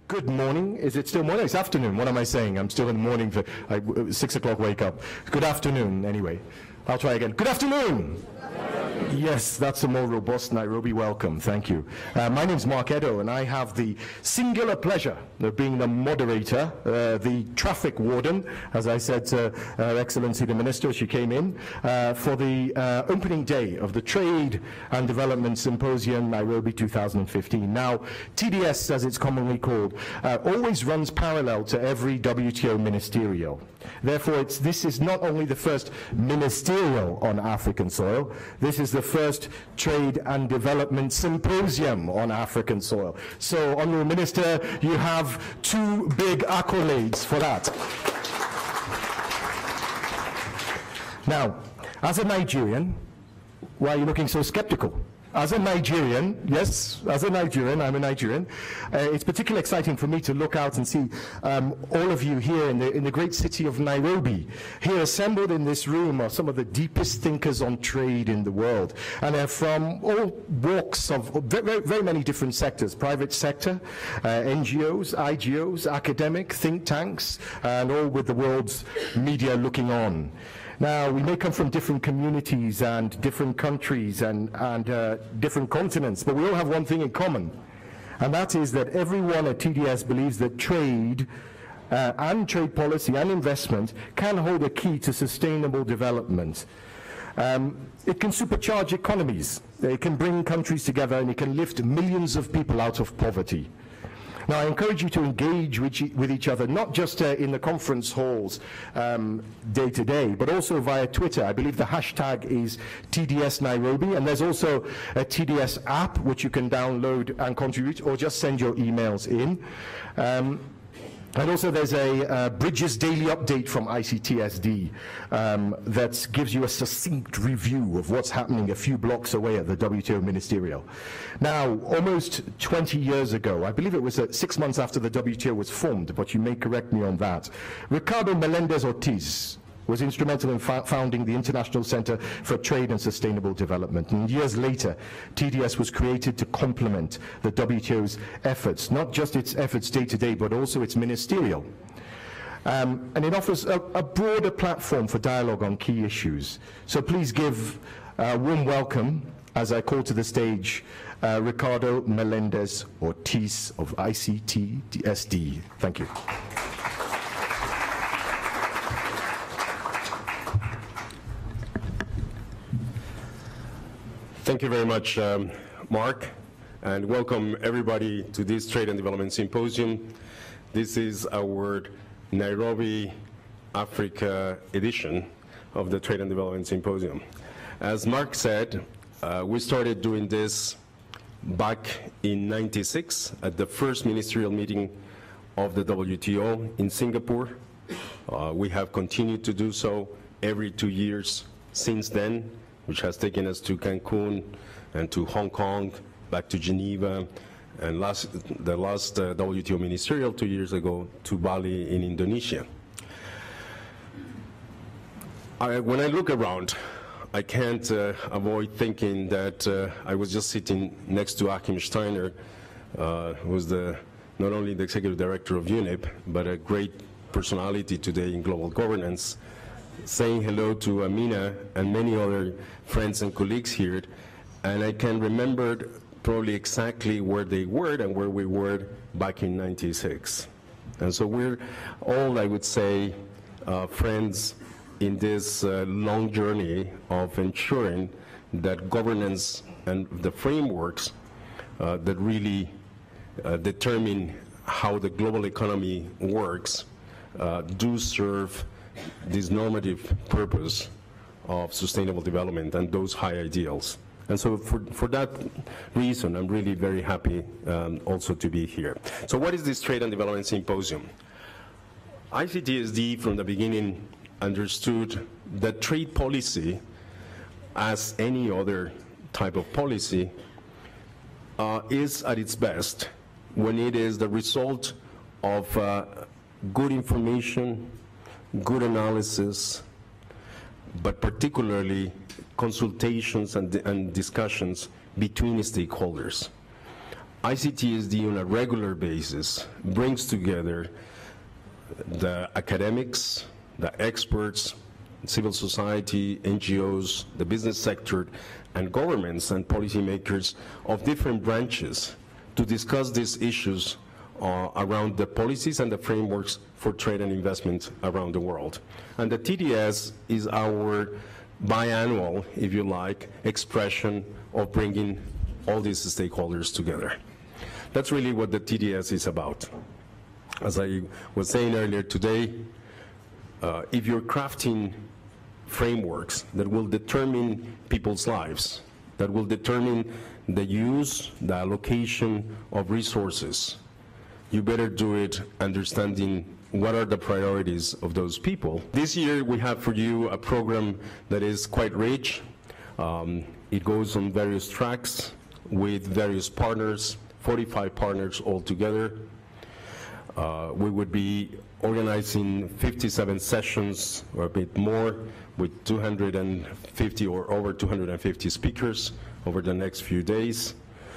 Good morning. Is it still morning? It's afternoon. What am I saying? I'm still in the morning. 6 o'clock wake up. Good afternoon, anyway. I'll try again. Good afternoon. Yes, that's a more robust Nairobi welcome. Thank you. My name's Mark Edo, and I have the singular pleasure of being the moderator, the traffic warden, as I said to Her Excellency the Minister as she came in, for the opening day of the Trade and Development Symposium Nairobi 2015. Now, TDS, as it's commonly called, always runs parallel to every WTO ministerial. Therefore, this is not only the first ministerial on African soil, this is the first Trade and Development Symposium on African soil. So, Honourable Minister, you have 2 big accolades for that. Now, as a Nigerian, why are you looking so skeptical? As a Nigerian, yes, as a Nigerian, I'm a Nigerian, it's particularly exciting for me to look out and see all of you here in the great city of Nairobi. Here assembled in this room are some of the deepest thinkers on trade in the world. And they're from all walks of very, very many different sectors, private sector, NGOs, IGOs, academic, think tanks, and all with the world's media looking on. Now, we may come from different communities and different countries and different continents, but we all have one thing in common, and that is that everyone at TDS believes that trade and trade policy and investment can hold a key to sustainable development. It can supercharge economies, it can bring countries together, and it can lift millions of people out of poverty. Now, I encourage you to engage with each other, not just in the conference halls day to day, but also via Twitter. I believe the hashtag is TDS Nairobi, and there's also a TDS app which you can download and contribute, or just send your emails in. And also there's a Bridges Daily Update from ICTSD that gives you a succinct review of what's happening a few blocks away at the WTO Ministerial. Now, almost 20 years ago, I believe it was 6 months after the WTO was formed, but you may correct me on that, Ricardo Melendez-Ortiz was instrumental in founding the International Center for Trade and Sustainable Development. And years later, TDS was created to complement the WTO's efforts, not just its efforts day to day, but also its ministerial. And it offers a broader platform for dialogue on key issues. So please give a warm welcome, as I call to the stage, Ricardo Melendez-Ortiz of ICTSD. Thank you. Thank you very much, Mark, and welcome everybody to this Trade and Development Symposium. This is our Nairobi, Africa edition of the Trade and Development Symposium. As Mark said, we started doing this back in '96 at the first ministerial meeting of the WTO in Singapore. We have continued to do so every 2 years since then, which has taken us to Cancun and to Hong Kong, back to Geneva, and the last WTO ministerial 2 years ago to Bali in Indonesia. When I look around, I can't avoid thinking that I was just sitting next to Achim Steiner, who was not only the executive director of UNEP, but a great personality today in global governance, saying hello to Amina and many other friends and colleagues here, and I can remember probably exactly where they were and where we were back in '96. And so we're all, I would say, friends in this long journey of ensuring that governance and the frameworks that really determine how the global economy works do serve this normative purpose of sustainable development and those high ideals. And so for that reason, I'm really very happy also to be here. So what is this Trade and Development Symposium? ICTSD from the beginning understood that trade policy, as any other type of policy, is at its best when it is the result of good information, good analysis, but particularly consultations and discussions between stakeholders. ICTSD on a regular basis brings together the academics, the experts, civil society, NGOs, the business sector, and governments and policymakers of different branches to discuss these issues around the policies and the frameworks for trade and investment around the world. And the TDS is our biannual, if you like, expression of bringing all these stakeholders together. That's really what the TDS is about. As I was saying earlier today, if you're crafting frameworks that will determine people's lives, that will determine the use, the allocation of resources, you better do it understanding what are the priorities of those people. This year we have for you a program that is quite rich. It goes on various tracks with various partners, 45 partners altogether. We would be organizing 57 sessions or a bit more with 250 or over 250 speakers over the next few days,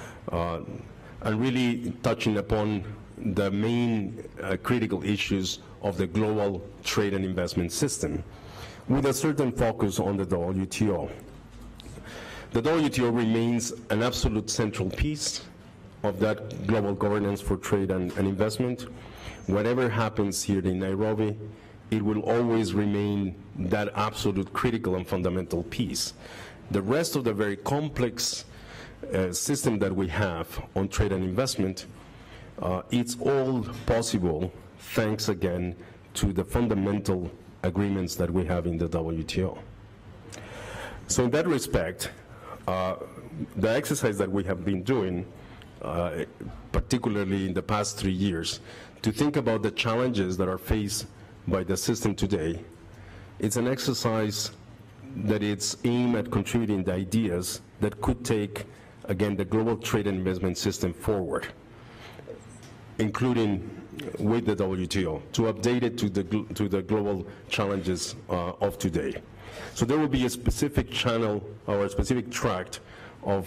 and really touching upon the main critical issues of the global trade and investment system, with a certain focus on the WTO. The WTO remains an absolute central piece of that global governance for trade and investment. Whatever happens here in Nairobi, it will always remain that absolute critical and fundamental piece. The rest of the very complex system that we have on trade and investment, it's all possible thanks again to the fundamental agreements that we have in the WTO. So in that respect, the exercise that we have been doing, particularly in the past 3 years, to think about the challenges that are faced by the system today, it's an exercise that it's aimed at contributing the ideas that could take, again, the global trade and investment system forward, including with the WTO, to update it to the global challenges of today. So there will be a specific channel or a specific tract of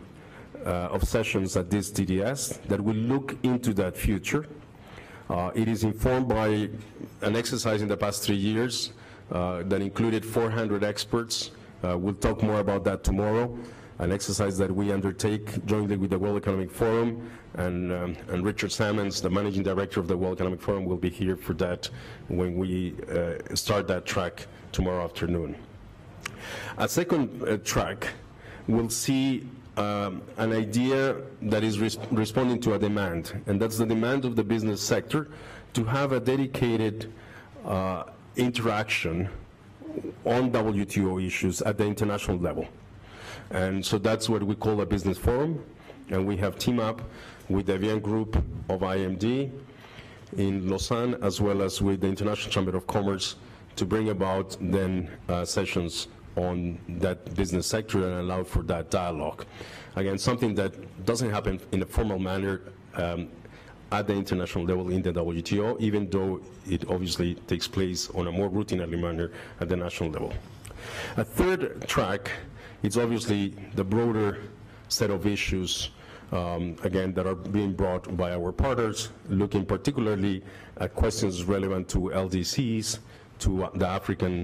sessions at this TDS that will look into that future. It is informed by an exercise in the past 3 years that included 400 experts. We'll talk more about that tomorrow. An exercise that we undertake jointly with the World Economic Forum, and Richard Salmons, the Managing Director of the World Economic Forum, will be here for that when we start that track tomorrow afternoon. A second track will see an idea that is responding to a demand, and that's the demand of the business sector to have a dedicated interaction on WTO issues at the international level. And so that's what we call a business forum, and we have teamed up with the Evian Group of IMD in Lausanne, as well as with the International Chamber of Commerce, to bring about then sessions on that business sector and allow for that dialogue. Again, something that doesn't happen in a formal manner at the international level in the WTO, even though it obviously takes place on a more routinely manner at the national level. A third track is obviously the broader set of issues, again, that are being brought by our partners, looking particularly at questions relevant to LDCs, to the African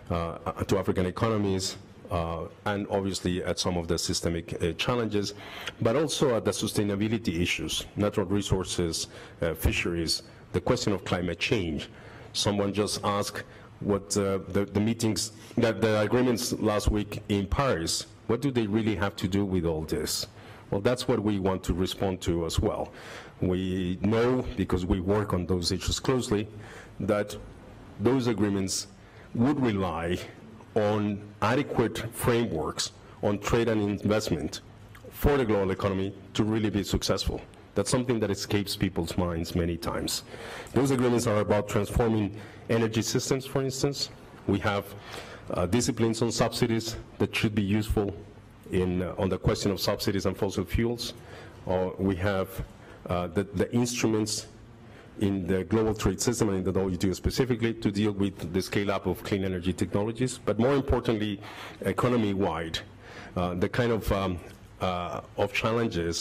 economies, and obviously at some of the systemic challenges, but also at the sustainability issues, natural resources, fisheries, the question of climate change. Someone just asked what the meetings, the agreements last week in Paris, what do they really have to do with all this? Well, that's what we want to respond to as well. We know, because we work on those issues closely, that those agreements would rely on adequate frameworks on trade and investment for the global economy to really be successful. That's something that escapes people's minds many times. Those agreements are about transforming energy systems, for instance. We have disciplines on subsidies that should be useful on the question of subsidies and fossil fuels. We have the instruments in the global trade system and in the WTO specifically to deal with the scale-up of clean energy technologies, but more importantly, economy-wide, the kind of challenges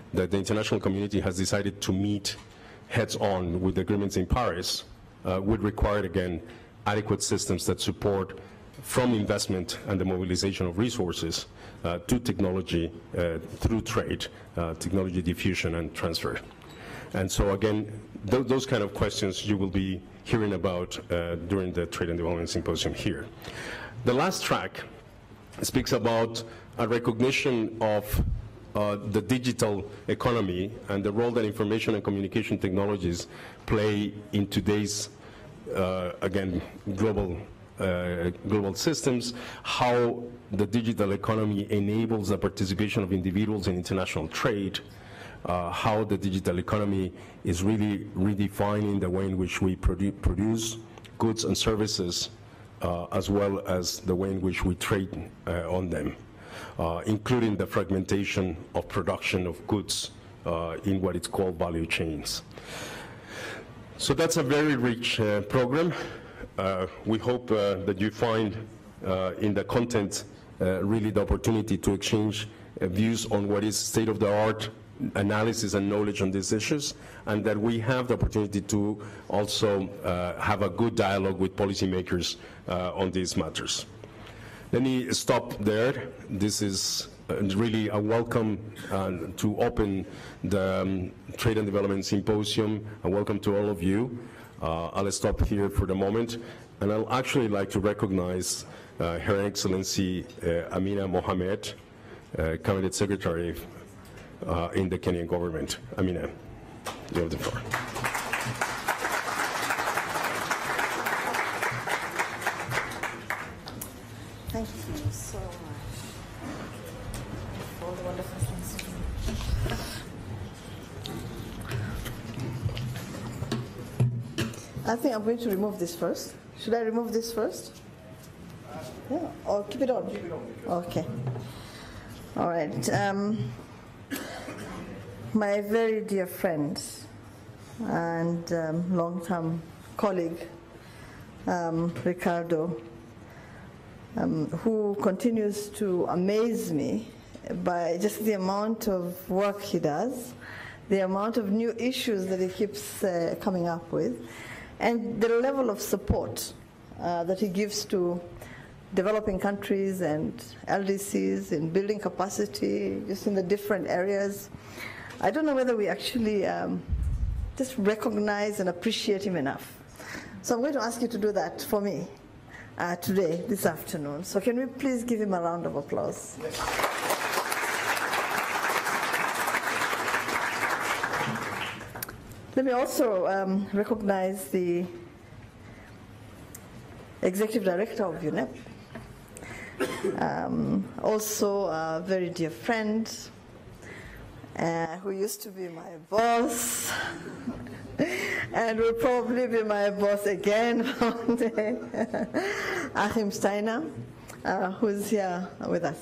that the international community has decided to meet heads-on with agreements in Paris would require, again, adequate systems that support from investment and the mobilization of resources to technology through trade, technology diffusion and transfer. And so again, those kind of questions you will be hearing about during the Trade and Development Symposium here. The last track speaks about a recognition of the digital economy and the role that information and communication technologies play in today's, again, global systems, how the digital economy enables the participation of individuals in international trade, how the digital economy is really redefining the way in which we produce goods and services, as well as the way in which we trade on them, including the fragmentation of production of goods in what is called value chains. So that's a very rich program. We hope that you find in the content really the opportunity to exchange views on what is state-of-the-art analysis and knowledge on these issues, and that we have the opportunity to also have a good dialogue with policymakers on these matters. Let me stop there. This is really a welcome to open the Trade and Development Symposium. A welcome to all of you. I'll stop here for the moment, and I'll actually like to recognize Her Excellency Amina Mohamed, Cabinet Secretary in the Kenyan government. Amina, you have the floor. Thank you so much for all the wonderful things you do. I think I'm going to remove this first. Should I remove this first? Yeah, or keep it on? Keep it on. Okay. All right. My very dear friend and long-term colleague, Ricardo, who continues to amaze me by just the amount of work he does, the amount of new issues that he keeps coming up with, and the level of support that he gives to developing countries and LDCs in building capacity just in the different areas. I don't know whether we actually just recognize and appreciate him enough. So I'm going to ask you to do that for me today, this afternoon. So can we please give him a round of applause? Yes. Let me also recognize the Executive Director of UNEP, also a very dear friend, who used to be my boss, and will probably be my boss again one day, Achim Steiner, who's here with us.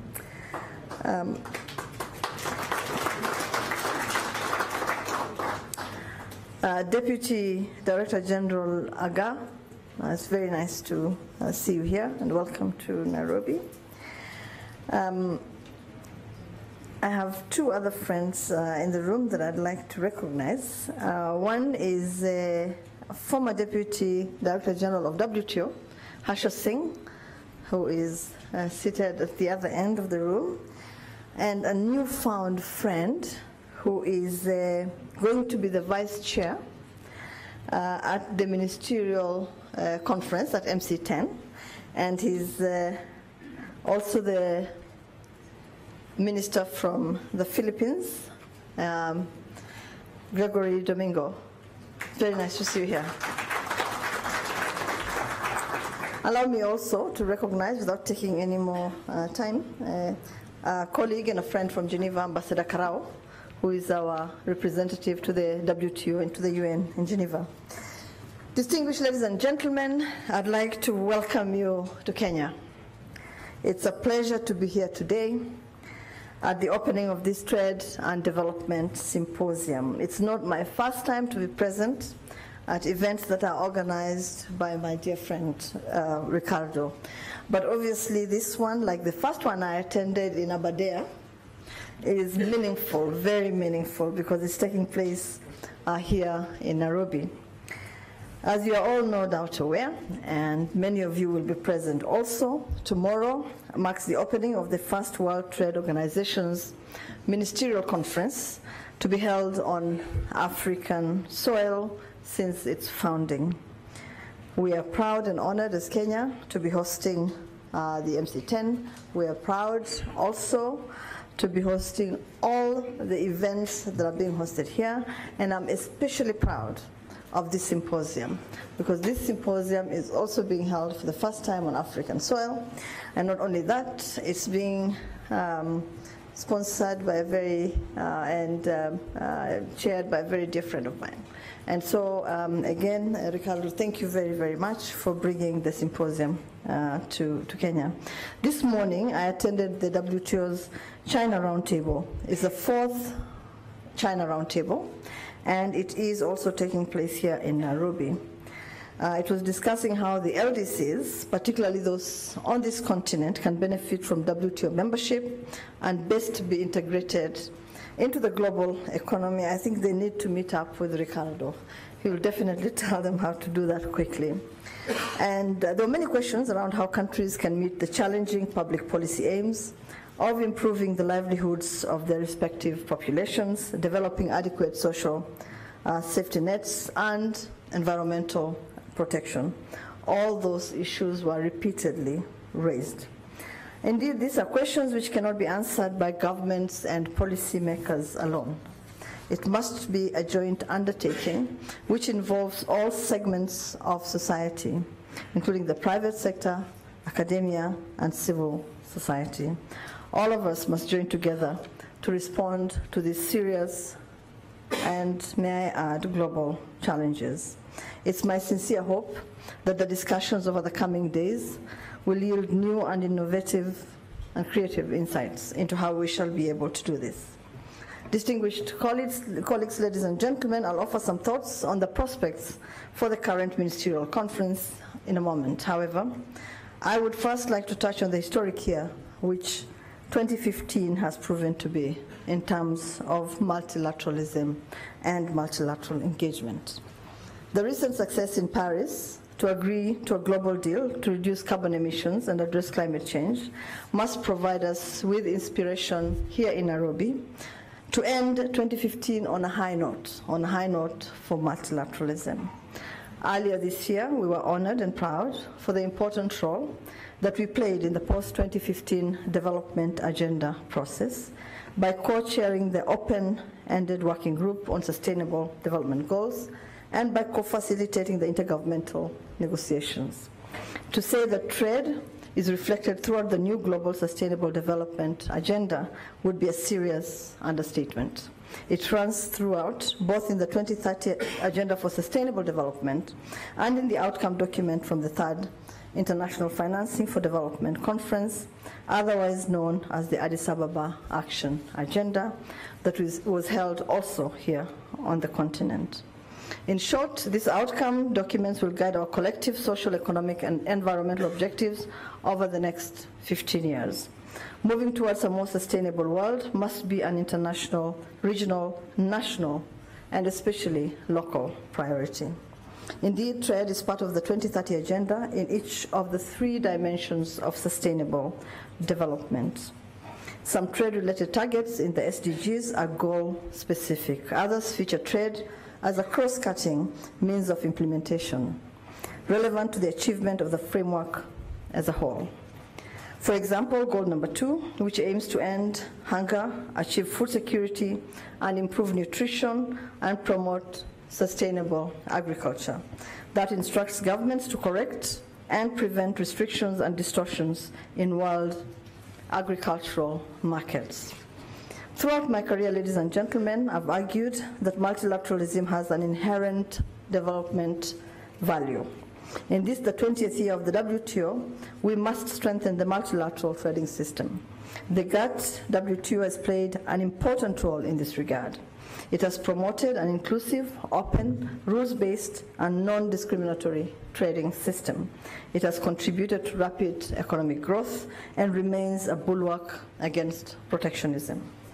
Deputy Director General Aga, it's very nice to see you here, and welcome to Nairobi. I have two other friends in the room that I'd like to recognize. One is former Deputy Director General of WTO, Harsha Singh, who is seated at the other end of the room, and a newfound friend who is going to be the Vice Chair at the Ministerial Conference at MC10, and he's also the Minister from the Philippines, Gregory Domingo. Very nice to see you here. Allow me also to recognize, without taking any more time, a colleague and a friend from Geneva, Ambassador Karao, who is our representative to the WTO and to the UN in Geneva. Distinguished ladies and gentlemen, I'd like to welcome you to Kenya. It's a pleasure to be here today at the opening of this Trade and Development Symposium. It's not my first time to be present at events that are organized by my dear friend, Ricardo. But obviously this one, like the first one I attended in Aberdeen, It is meaningful, very meaningful, because it's taking place here in Nairobi. As you are all no doubt aware, and many of you will be present also, tomorrow marks the opening of the first World Trade Organization's Ministerial Conference to be held on African soil since its founding. We are proud and honored as Kenya to be hosting the MC10. We are proud also to be hosting all the events that are being hosted here, and I'm especially proud of this symposium, because this symposium is also being held for the first time on African soil. And not only that, it's being sponsored by a very, chaired by a very dear friend of mine. And so, again, Ricardo, thank you very, very much for bringing the symposium to Kenya. This morning, I attended the WTO's China Roundtable. It's the 4th China Roundtable, and it is also taking place here in Nairobi. It was discussing how the LDCs, particularly those on this continent, can benefit from WTO membership and best be integrated into the global economy. I think they need to meet up with Ricardo. He will definitely tell them how to do that quickly. And there were many questions around how countries can meet the challenging public policy aims of improving the livelihoods of their respective populations, developing adequate social safety nets, and environmental protection. All those issues were repeatedly raised. Indeed, these are questions which cannot be answered by governments and policymakers alone. It must be a joint undertaking which involves all segments of society, including the private sector, academia, and civil society. All of us must join together to respond to these serious and, may I add, global challenges. It's my sincere hope that the discussions over the coming days will yield new and innovative and creative insights into how we shall be able to do this. Distinguished colleagues, ladies and gentlemen, I'll offer some thoughts on the prospects for the current ministerial conference in a moment. However, I would first like to touch on the historic year which 2015 has proven to be in terms of multilateralism and multilateral engagement. The recent success in Paris to agree to a global deal to reduce carbon emissions and address climate change must provide us with inspiration here in Nairobi to end 2015 on a high note for multilateralism. Earlier this year, we were honored and proud for the important role that we played in the post-2015 development agenda process by co-chairing the open-ended working group on sustainable development goals and by co-facilitating the intergovernmental negotiations. To say that trade is reflected throughout the new global sustainable development agenda would be a serious understatement. It runs throughout, both in the 2030 Agenda for Sustainable Development and in the outcome document from the Third International Financing for Development Conference, otherwise known as the Addis Ababa Action Agenda, that was held also here on the continent. In short, these outcome documents will guide our collective social, economic, and environmental objectives over the next 15 years. Moving towards a more sustainable world must be an international, regional, national, and especially local priority. Indeed, trade is part of the 2030 Agenda in each of the 3 dimensions of sustainable development. Some trade-related targets in the SDGs are goal-specific. Others feature trade as a cross-cutting means of implementation, relevant to the achievement of the framework as a whole. For example, goal number 2, which aims to end hunger, achieve food security, and improve nutrition and promote sustainable agriculture. That instructs governments to correct and prevent restrictions and distortions in world agricultural markets. Throughout my career, ladies and gentlemen, I've argued that multilateralism has an inherent development value. In this, the 20th year of the WTO, we must strengthen the multilateral trading system. The GATT WTO has played an important role in this regard. It has promoted an inclusive, open, rules-based, and non-discriminatory trading system. It has contributed to rapid economic growth and remains a bulwark against protectionism.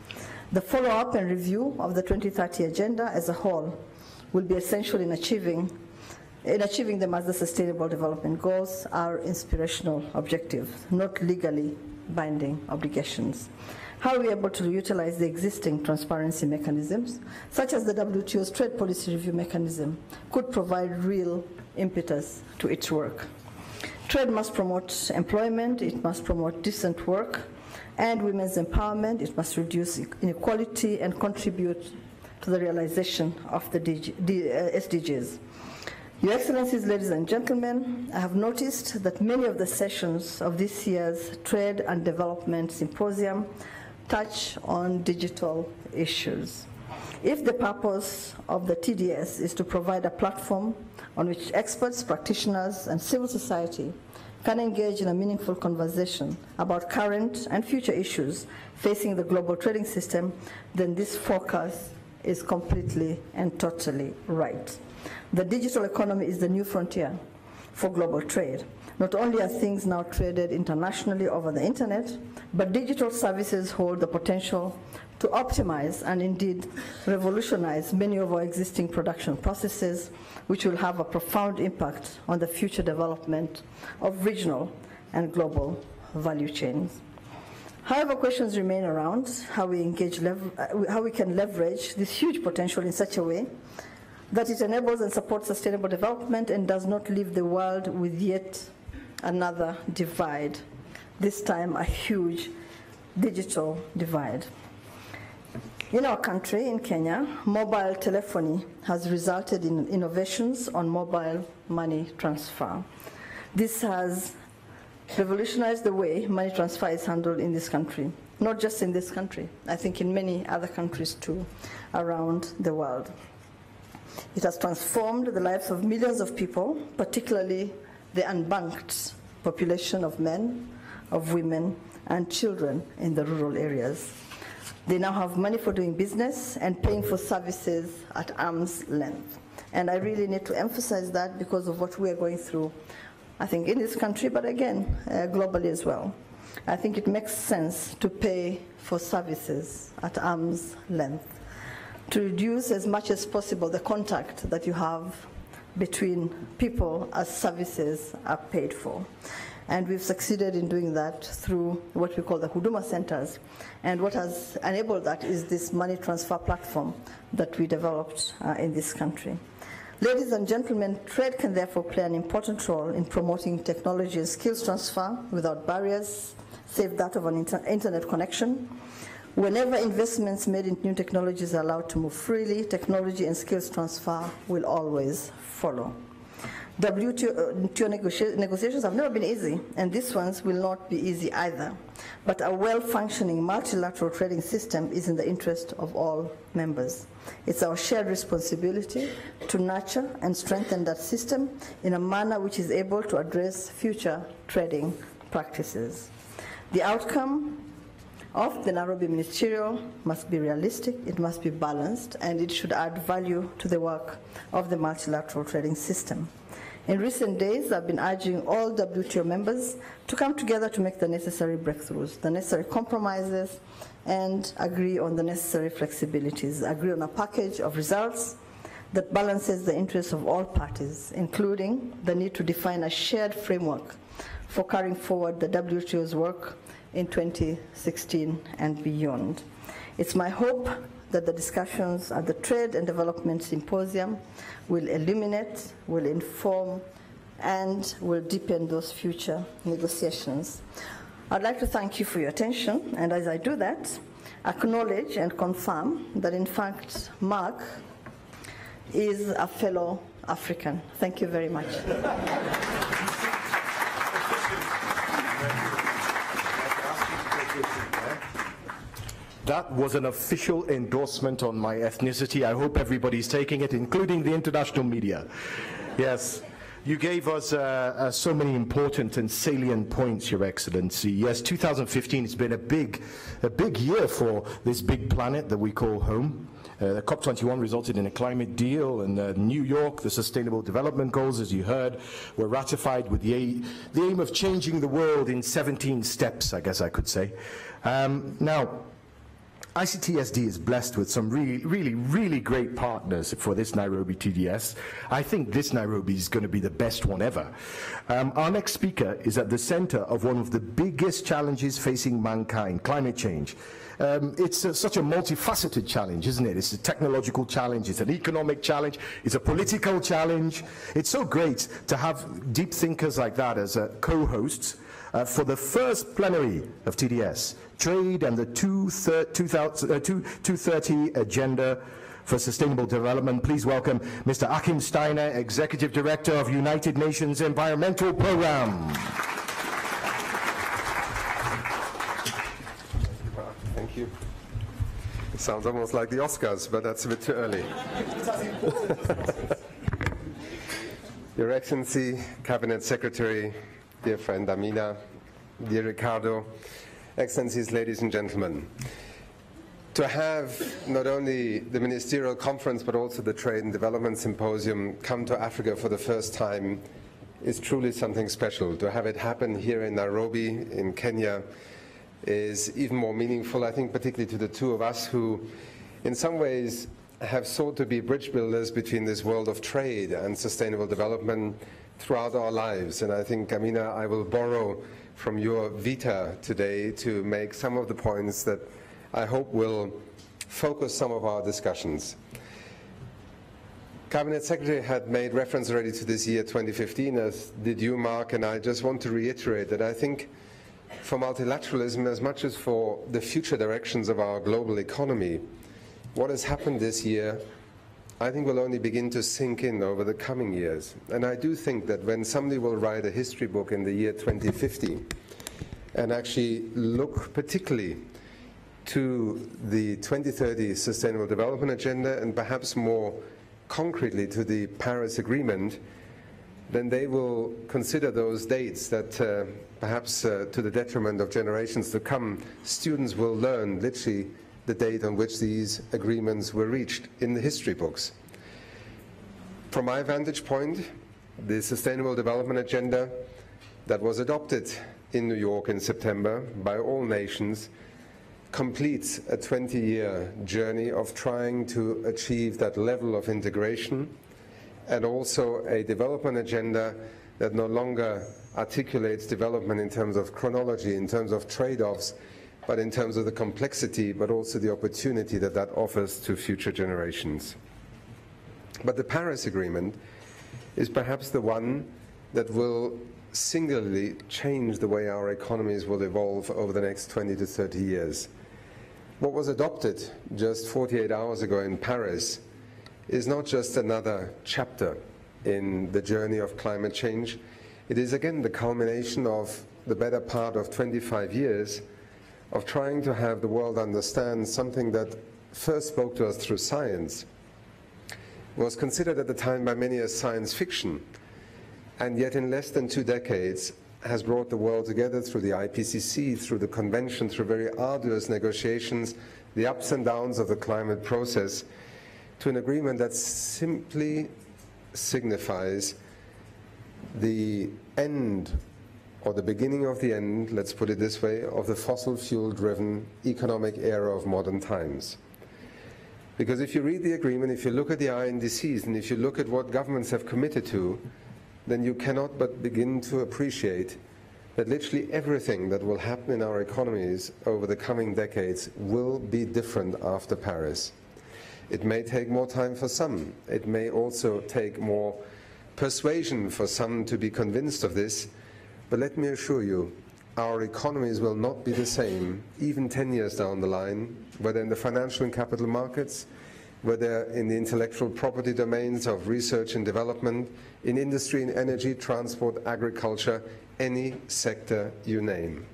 The follow-up and review of the 2030 agenda as a whole will be essential in achieving them as the Sustainable Development Goals are inspirational objectives, not legally binding obligations. How are we able to utilize the existing transparency mechanisms, such as the WTO's trade policy review mechanism, could provide real impetus to its work. Trade must promote employment, it must promote decent work, and women's empowerment. It must reduce inequality and contribute to the realization of the SDGs. Your Excellencies, ladies and gentlemen, I have noticed that many of the sessions of this year's Trade and Development Symposium touch on digital issues. If the purpose of the TDS is to provide a platform on which experts, practitioners, and civil society can engage in a meaningful conversation about current and future issues facing the global trading system, then this focus is completely and totally right. The digital economy is the new frontier for global trade. Not only are things now traded internationally over the internet, but digital services hold the potential to optimize and indeed revolutionize many of our existing production processes, which will have a profound impact on the future development of regional and global value chains. However, questions remain around how we can leverage this huge potential in such a way that it enables and supports sustainable development and does not leave the world with yet another divide, this time a huge digital divide. In our country, in Kenya, mobile telephony has resulted in innovations on mobile money transfer. This has revolutionized the way money transfer is handled in this country. Not just in this country, I think in many other countries too, around the world. It has transformed the lives of millions of people, particularly the unbanked population of men, of women, and children in the rural areas. They now have money for doing business and paying for services at arm's length. And I really need to emphasize that because of what we are going through, I think in this country, but again, globally as well. I think it makes sense to pay for services at arm's length, to reduce as much as possible the contact that you have between people as services are paid for. And we've succeeded in doing that through what we call the Huduma Centers. And what has enabled that is this money transfer platform that we developed in this country. Ladies and gentlemen, trade can therefore play an important role in promoting technology and skills transfer without barriers, save that of an internet connection. Whenever investments made in new technologies are allowed to move freely, technology and skills transfer will always follow. WTO negotiations have never been easy, and these ones will not be easy either. But a well-functioning multilateral trading system is in the interest of all members. It's our shared responsibility to nurture and strengthen that system in a manner which is able to address future trading practices. The outcome of the Nairobi Ministerial must be realistic, it must be balanced, and it should add value to the work of the multilateral trading system. In recent days, I've been urging all WTO members to come together to make the necessary breakthroughs, the necessary compromises, and agree on the necessary flexibilities, agree on a package of results that balances the interests of all parties, including the need to define a shared framework for carrying forward the WTO's work in 2016 and beyond. It's my hope that the discussions at the Trade and Development Symposium will illuminate, will inform, and will deepen those future negotiations. I'd like to thank you for your attention, and as I do that, acknowledge and confirm that in fact Mark is a fellow African. Thank you very much. That was an official endorsement on my ethnicity. I hope everybody's taking it, including the international media. Yes, you gave us so many important and salient points, Your Excellency. Yes, 2015 has been a big year for this big planet that we call home. The COP21 resulted in a climate deal, and New York, the Sustainable Development Goals, as you heard, were ratified with the aim of changing the world in 17 steps, I guess I could say. Now, ICTSD is blessed with some really great partners for this Nairobi TDS. I think this Nairobi is going to be the best one ever. Our next speaker is at the center of one of the biggest challenges facing mankind, climate change. It's such a multifaceted challenge, isn't it? It's a technological challenge, it's an economic challenge, it's a political challenge. It's so great to have deep thinkers like that as co-hosts for the first plenary of TDS, Trade and the 2030 Agenda for Sustainable Development. Please welcome Mr. Achim Steiner, Executive Director of United Nations Environmental Programme. Thank you. It sounds almost like the Oscars, but that's a bit too early. Your Excellency, Cabinet Secretary, dear friend Amina, dear Ricardo, Excellencies, ladies and gentlemen. To have not only the Ministerial Conference but also the Trade and Development Symposium come to Africa for the first time is truly something special. To have it happen here in Nairobi, in Kenya, is even more meaningful, I think, particularly to the two of us who, in some ways, have sought to be bridge builders between this world of trade and sustainable development throughout our lives. And I think, Amina, I will borrow from your vita today to make some of the points that I hope will focus some of our discussions. Cabinet Secretary had made reference already to this year 2015, as did you, Mark, and I just want to reiterate that I think for multilateralism, as much as for the future directions of our global economy, what has happened this year, I think will only begin to sink in over the coming years. And I do think that when somebody will write a history book in the year 2050 and actually look particularly to the 2030 Sustainable Development Agenda and perhaps more concretely to the Paris Agreement, then they will consider those dates that perhaps to the detriment of generations to come, students will learn literally the date on which these agreements were reached in the history books. From my vantage point, the Sustainable Development Agenda that was adopted in New York in September by all nations completes a 20-year journey of trying to achieve that level of integration, and also a development agenda that no longer articulates development in terms of chronology, in terms of trade-offs, but in terms of the complexity, but also the opportunity that that offers to future generations. But the Paris Agreement is perhaps the one that will singularly change the way our economies will evolve over the next 20 to 30 years. What was adopted just 48 hours ago in Paris is not just another chapter in the journey of climate change. It is again the culmination of the better part of 25 years of trying to have the world understand something that first spoke to us through science, was considered at the time by many as science fiction, and yet in less than 2 decades has brought the world together through the IPCC, through the convention, through very arduous negotiations, the ups and downs of the climate process, to an agreement that simply signifies the end, or the beginning of the end, let's put it this way, of the fossil fuel-driven economic era of modern times. Because if you read the agreement, if you look at the INDCs, and if you look at what governments have committed to, then you cannot but begin to appreciate that literally everything that will happen in our economies over the coming decades will be different after Paris. It may take more time for some. It may also take more persuasion for some to be convinced of this. But let me assure you, our economies will not be the same even 10 years down the line, whether in the financial and capital markets, whether in the intellectual property domains of research and development, in industry and energy, transport, agriculture, any sector you name.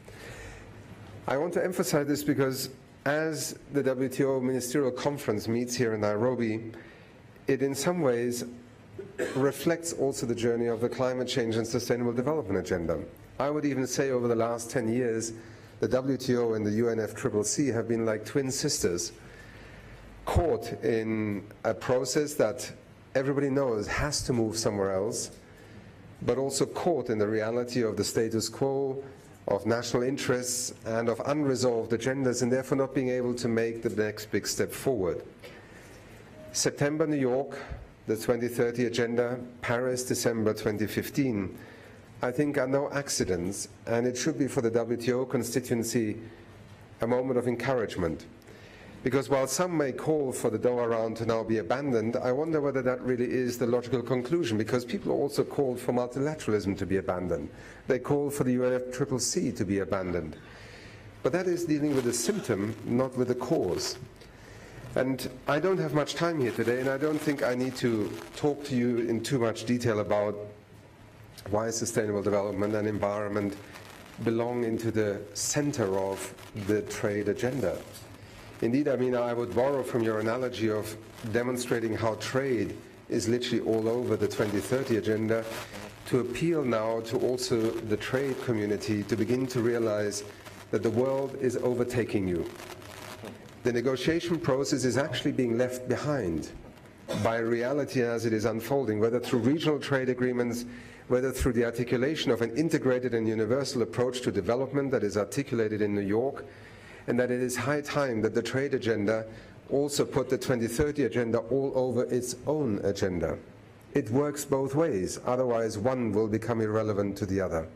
I want to emphasize this because as the WTO Ministerial Conference meets here in Nairobi, it in some ways reflects also the journey of the climate change and sustainable development agenda. I would even say over the last 10 years, the WTO and the UNFCCC have been like twin sisters, caught in a process that everybody knows has to move somewhere else, but also caught in the reality of the status quo, of national interests and of unresolved agendas, and therefore not being able to make the next big step forward. September, New York, the 2030 Agenda, Paris, December 2015, I think are no accidents, and it should be for the WTO constituency a moment of encouragement. Because while some may call for the Doha round to now be abandoned, I wonder whether that really is the logical conclusion, because people also called for multilateralism to be abandoned. They called for the UNFCCC to be abandoned. But that is dealing with the symptom, not with the cause. And I don't have much time here today, and I don't think I need to talk to you in too much detail about why sustainable development and environment belong into the center of the trade agenda. Indeed, I mean, I would borrow from your analogy of demonstrating how trade is literally all over the 2030 agenda to appeal now to also the trade community to begin to realize that the world is overtaking you. The negotiation process is actually being left behind by reality as it is unfolding, whether through regional trade agreements, whether through the articulation of an integrated and universal approach to development that is articulated in New York, and that it is high time that the trade agenda also put the 2030 agenda all over its own agenda. It works both ways, otherwise one will become irrelevant to the other.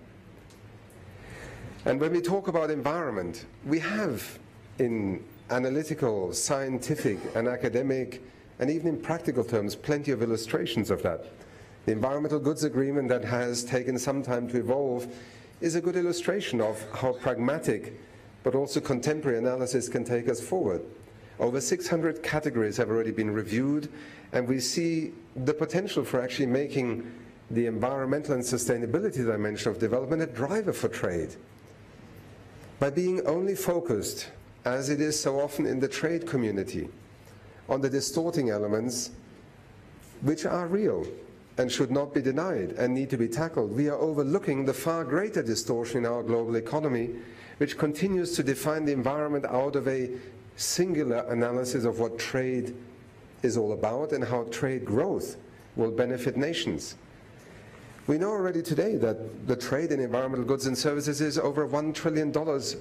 And when we talk about environment, we have in analytical, scientific and academic and even in practical terms plenty of illustrations of that. The environmental goods agreement that has taken some time to evolve is a good illustration of how pragmatic but also contemporary analysis can take us forward. Over 600 categories have already been reviewed, and we see the potential for actually making the environmental and sustainability dimension of development a driver for trade. By being only focused, as it is so often in the trade community, on the distorting elements which are real and should not be denied and need to be tackled, we are overlooking the far greater distortion in our global economy, which continues to define the environment out of a singular analysis of what trade is all about and how trade growth will benefit nations. We know already today that the trade in environmental goods and services is over $1 trillion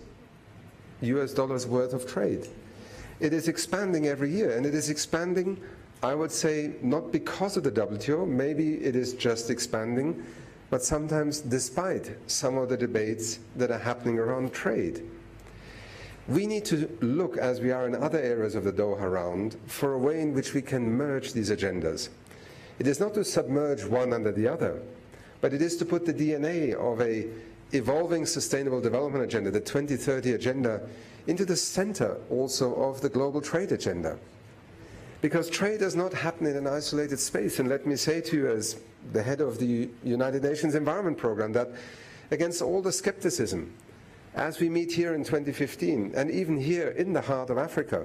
US dollars worth of trade. It is expanding every year, and it is expanding, I would say, not because of the WTO, maybe it is just expanding, but sometimes despite some of the debates that are happening around trade. We need to look, as we are in other areas of the Doha round, for a way in which we can merge these agendas. It is not to submerge one under the other, but it is to put the DNA of a evolving sustainable development agenda, the 2030 agenda, into the center also of the global trade agenda. Because trade does not happen in an isolated space, and let me say to you as the head of the United Nations Environment Programme that against all the skepticism, as we meet here in 2015, and even here in the heart of Africa,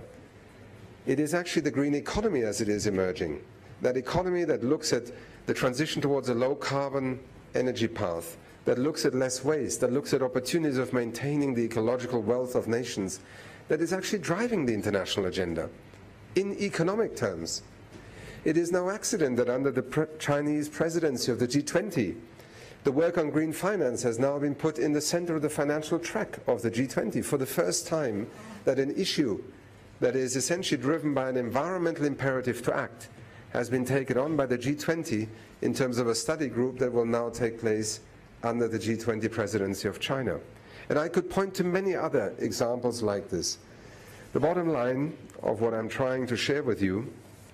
it is actually the green economy as it is emerging. That economy that looks at the transition towards a low-carbon energy path, that looks at less waste, that looks at opportunities of maintaining the ecological wealth of nations, that is actually driving the international agenda in economic terms. It is no accident that under the Chinese presidency of the G20, the work on green finance has now been put in the center of the financial track of the G20 for the first time, that an issue that is essentially driven by an environmental imperative to act has been taken on by the G20 in terms of a study group that will now take place under the G20 presidency of China. And I could point to many other examples like this. The bottom line of what I'm trying to share with you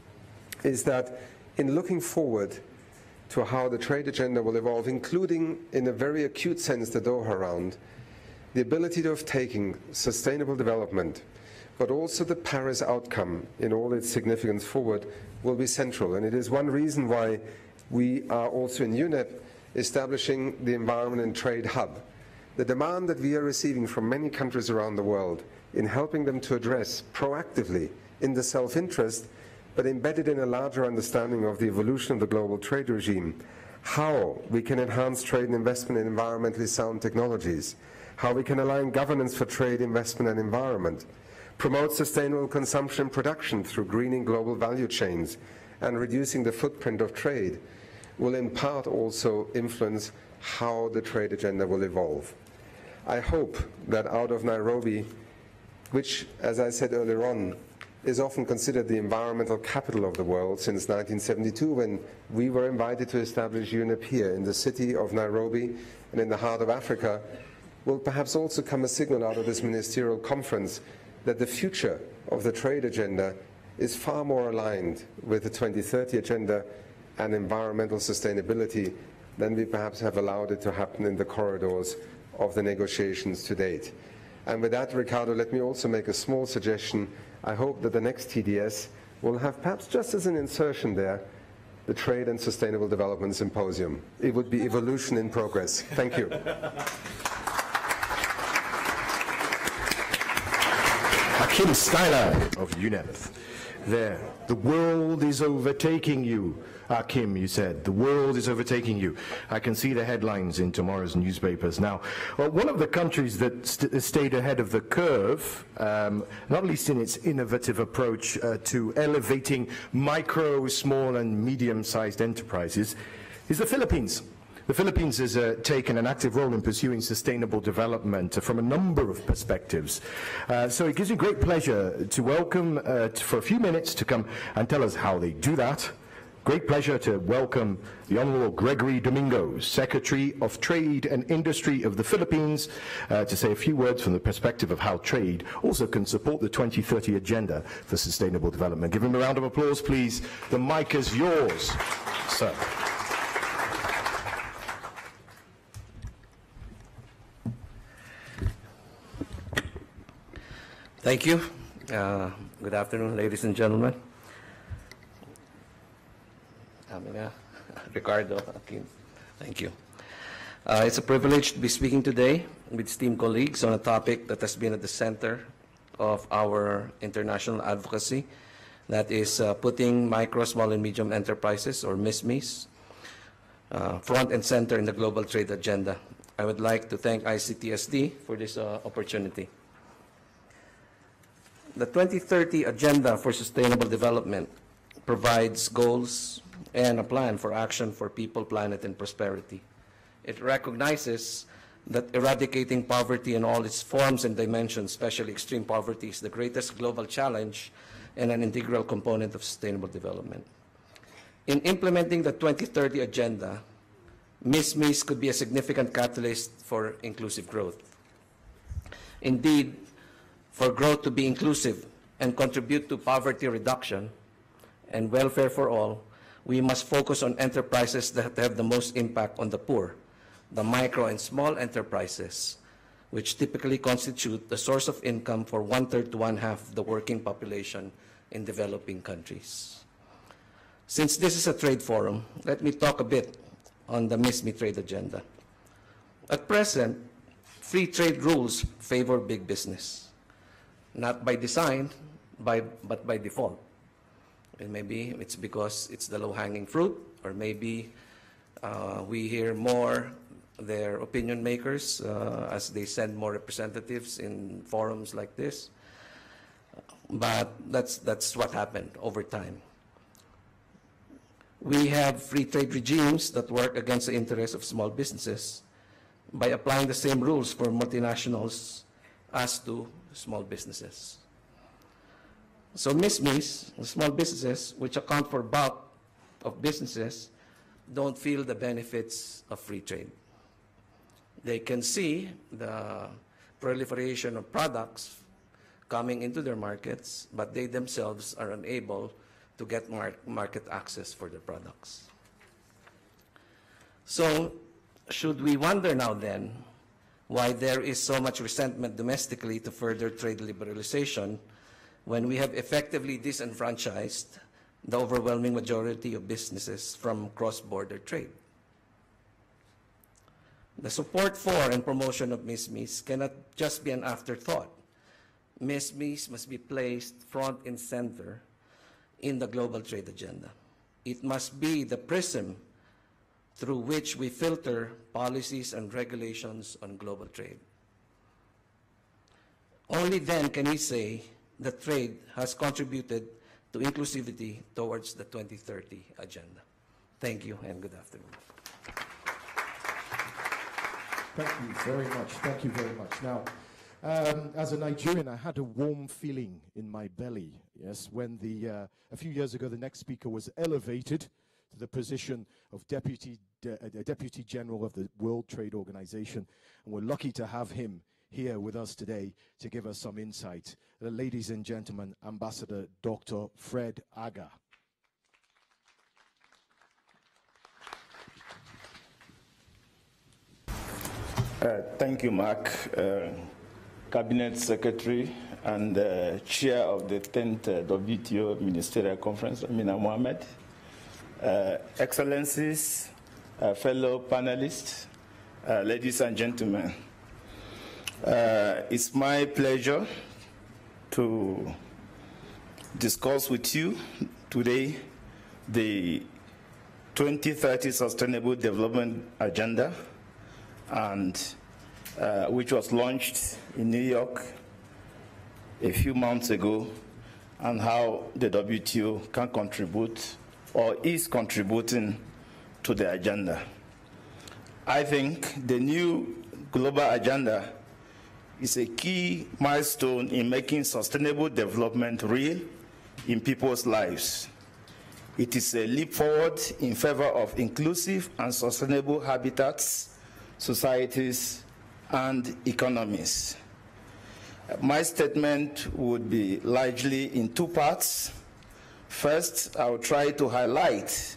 is that in looking forward to how the trade agenda will evolve, including in a very acute sense the Doha round, the ability of taking sustainable development, but also the Paris outcome in all its significance forward will be central. And it is one reason why we are also in UNEP establishing the Environment and Trade Hub. The demand that we are receiving from many countries around the world in helping them to address proactively in the self-interest, but embedded in a larger understanding of the evolution of the global trade regime, how we can enhance trade and investment in environmentally sound technologies, how we can align governance for trade, investment and environment, promote sustainable consumption and production through greening global value chains and reducing the footprint of trade, will in part also influence how the trade agenda will evolve. I hope that out of Nairobi, which, as I said earlier on, is often considered the environmental capital of the world since 1972, when we were invited to establish UNEP here in the city of Nairobi and in the heart of Africa, will perhaps also come a signal out of this ministerial conference that the future of the trade agenda is far more aligned with the 2030 agenda and environmental sustainability than we perhaps have allowed it to happen in the corridors of the negotiations to date. And with that, Ricardo, let me also make a small suggestion. I hope that the next TDS will have, perhaps just as an insertion there, the Trade and Sustainable Development Symposium. It would be evolution in progress. Thank you. Kim Styler of UNEP. There, the world is overtaking you. Kim, you said, the world is overtaking you. I can see the headlines in tomorrow's newspapers. Now, well, one of the countries that stayed ahead of the curve, not least in its innovative approach to elevating micro, small, and medium-sized enterprises, is the Philippines. The Philippines has taken an active role in pursuing sustainable development from a number of perspectives. So it gives me great pleasure to welcome, for a few minutes, to come and tell us how they do that. Great pleasure to welcome the Honorable Gregory Domingo, Secretary of Trade and Industry of the Philippines, to say a few words from the perspective of how trade also can support the 2030 Agenda for Sustainable Development. Give him a round of applause, please. The mic is yours, sir. Thank you. Good afternoon, ladies and gentlemen. Ricardo, Akim, thank you. It's a privilege to be speaking today with esteemed colleagues on a topic that has been at the center of our international advocacy, that is putting micro, small, and medium enterprises, or MSMEs, front and center in the global trade agenda. I would like to thank ICTSD for this opportunity. The 2030 Agenda for Sustainable Development provides goals and a plan for action for people, planet, and prosperity. It recognizes that eradicating poverty in all its forms and dimensions, especially extreme poverty, is the greatest global challenge and an integral component of sustainable development. In implementing the 2030 Agenda, MSMEs could be a significant catalyst for inclusive growth. Indeed, for growth to be inclusive and contribute to poverty reduction and welfare for all, we must focus on enterprises that have the most impact on the poor, the micro and small enterprises, which typically constitute the source of income for 1/3 to 1/2 the working population in developing countries. Since this is a trade forum, let me talk a bit on the MSME trade agenda. At present, free trade rules favor big business. Not by design, but by default. And maybe it's because it's the low-hanging fruit, or maybe we hear more their opinion makers as they send more representatives in forums like this. But that's what happened over time. We have free trade regimes that work against the interests of small businesses by applying the same rules for multinationals as to small businesses. So MSMEs, small businesses, which account for bulk of businesses, don't feel the benefits of free trade. They can see the proliferation of products coming into their markets, but they themselves are unable to get market access for their products. So should we wonder now then why there is so much resentment domestically to further trade liberalization when we have effectively disenfranchised the overwhelming majority of businesses from cross-border trade? The support for and promotion of MSMEs cannot just be an afterthought. MSMEs must be placed front and center in the global trade agenda. It must be the prism through which we filter policies and regulations on global trade. Only then can we say that trade has contributed to inclusivity towards the 2030 Agenda. Thank you and good afternoon. Thank you very much. Thank you very much. Now, as a Nigerian, I had a warm feeling in my belly, yes, when a few years ago, the next speaker was elevated to the position of Deputy General of the World Trade Organization. And we're lucky to have him here with us today to give us some insight. Ladies and gentlemen, Ambassador Dr. Fred Aga. Thank you, Mark, Cabinet Secretary and Chair of the 10th WTO Ministerial Conference, Amina Mohammed, Excellencies, fellow panelists, ladies and gentlemen. It's my pleasure to discuss with you today the 2030 Sustainable Development Agenda, and which was launched in New York a few months ago, and how the WTO can contribute or is contributing to the agenda. I think the new global agenda is a key milestone in making sustainable development real in people's lives. It is a leap forward in favor of inclusive and sustainable habitats, societies, and economies. My statement would be largely in two parts. First, I will try to highlight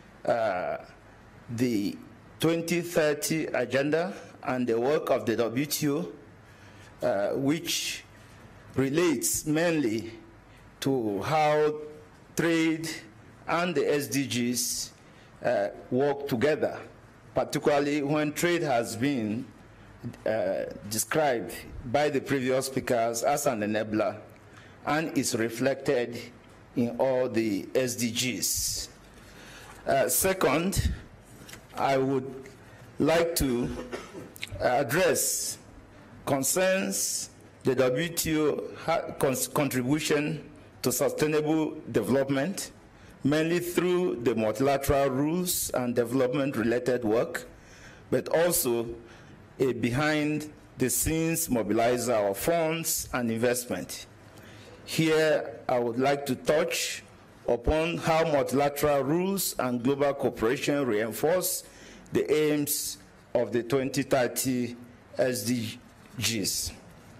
the 2030 agenda and the work of the WTO, which relates mainly to how trade and the SDGs work together, particularly when trade has been described by the previous speakers as an enabler and is reflected in all the SDGs. Second, I would like to address concerns the WTO contribution to sustainable development, mainly through the multilateral rules and development-related work, but also a behind-the-scenes mobilizer of funds and investment. Here, I would like to touch upon how multilateral rules and global cooperation reinforce the aims of the 2030 SDGs.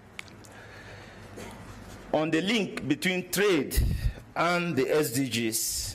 On the link between trade and the SDGs,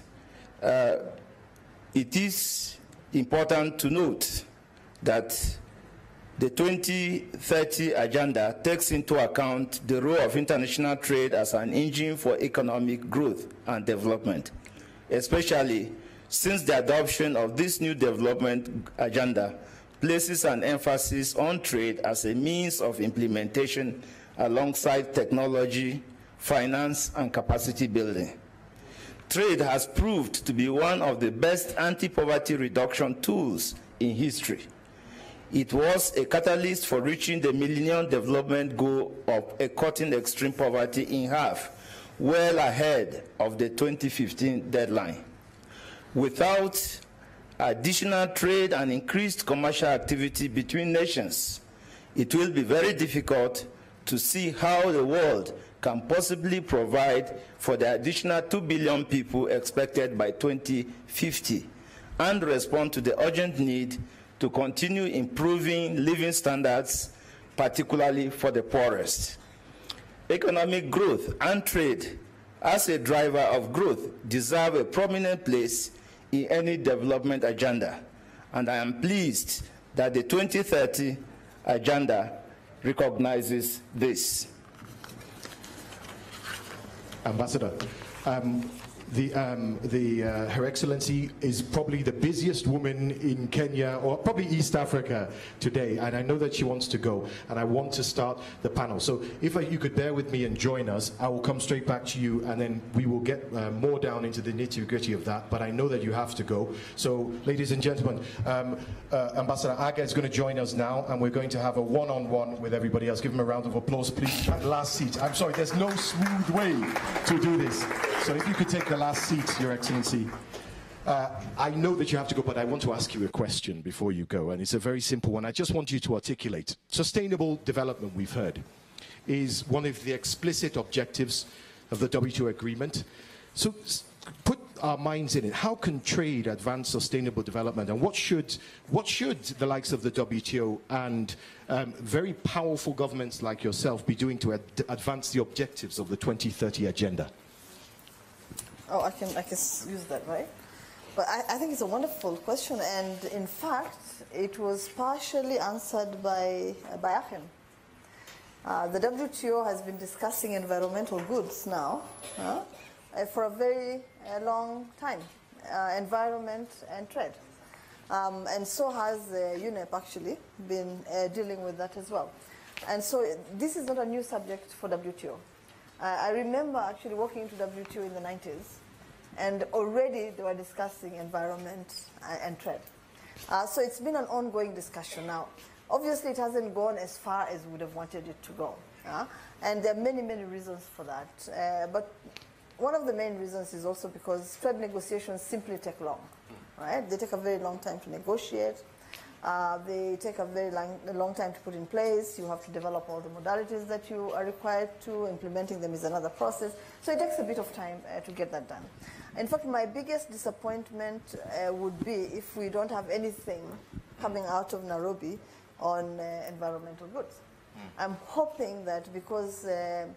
it is important to note that the 2030 agenda takes into account the role of international trade as an engine for economic growth and development, especially since the adoption of this new development agenda places an emphasis on trade as a means of implementation alongside technology, finance, and capacity building. Trade has proved to be one of the best anti-poverty reduction tools in history. It was a catalyst for reaching the Millennium Development Goal of cutting extreme poverty in half, well ahead of the 2015 deadline. Without additional trade and increased commercial activity between nations, it will be very difficult to see how the world can possibly provide for the additional 2 billion people expected by 2050 and respond to the urgent need to continue improving living standards, particularly for the poorest. Economic growth and trade as a driver of growth deserve a prominent place in any development agenda, and I am pleased that the 2030 agenda recognizes this. Ambassador, Her Excellency is probably the busiest woman in Kenya, or probably East Africa today, and I know that she wants to go, and I want to start the panel. So if you could bear with me and join us, I will come straight back to you, and then we will get more down into the nitty-gritty of that, but I know that you have to go. So, ladies and gentlemen, Ambassador Aga is going to join us now, and we're going to have a one-on-one with everybody else. Give him a round of applause, please. That last seat. I'm sorry, there's no smooth way to do this. So if you could take the last seat, Your Excellency. I know that you have to go, but I want to ask you a question before you go, and it's a very simple one. I just want you to articulate. Sustainable development, we've heard, is one of the explicit objectives of the WTO agreement. So put our minds in it. How can trade advance sustainable development, and what should the likes of the WTO and very powerful governments like yourself be doing to advance the objectives of the 2030 agenda? Oh, I can use that, right? But I think it's a wonderful question, and in fact, it was partially answered by Achim. The WTO has been discussing environmental goods now for a very long time, environment and trade. And so has UNEP actually been dealing with that as well. And so this is not a new subject for WTO. I remember actually walking into WTO in the 90s, and already they were discussing environment and trade. So it's been an ongoing discussion now. Obviously, it hasn't gone as far as we would have wanted it to go. And there are many, many reasons for that. But one of the main reasons is also because trade negotiations simply take long, right? They take a very long time to negotiate. They take a very long time to put in place. You have to develop all the modalities that you are required to. Implementing them is another process. So it takes a bit of time to get that done. In fact, my biggest disappointment would be if we don't have anything coming out of Nairobi on environmental goods. I'm hoping that because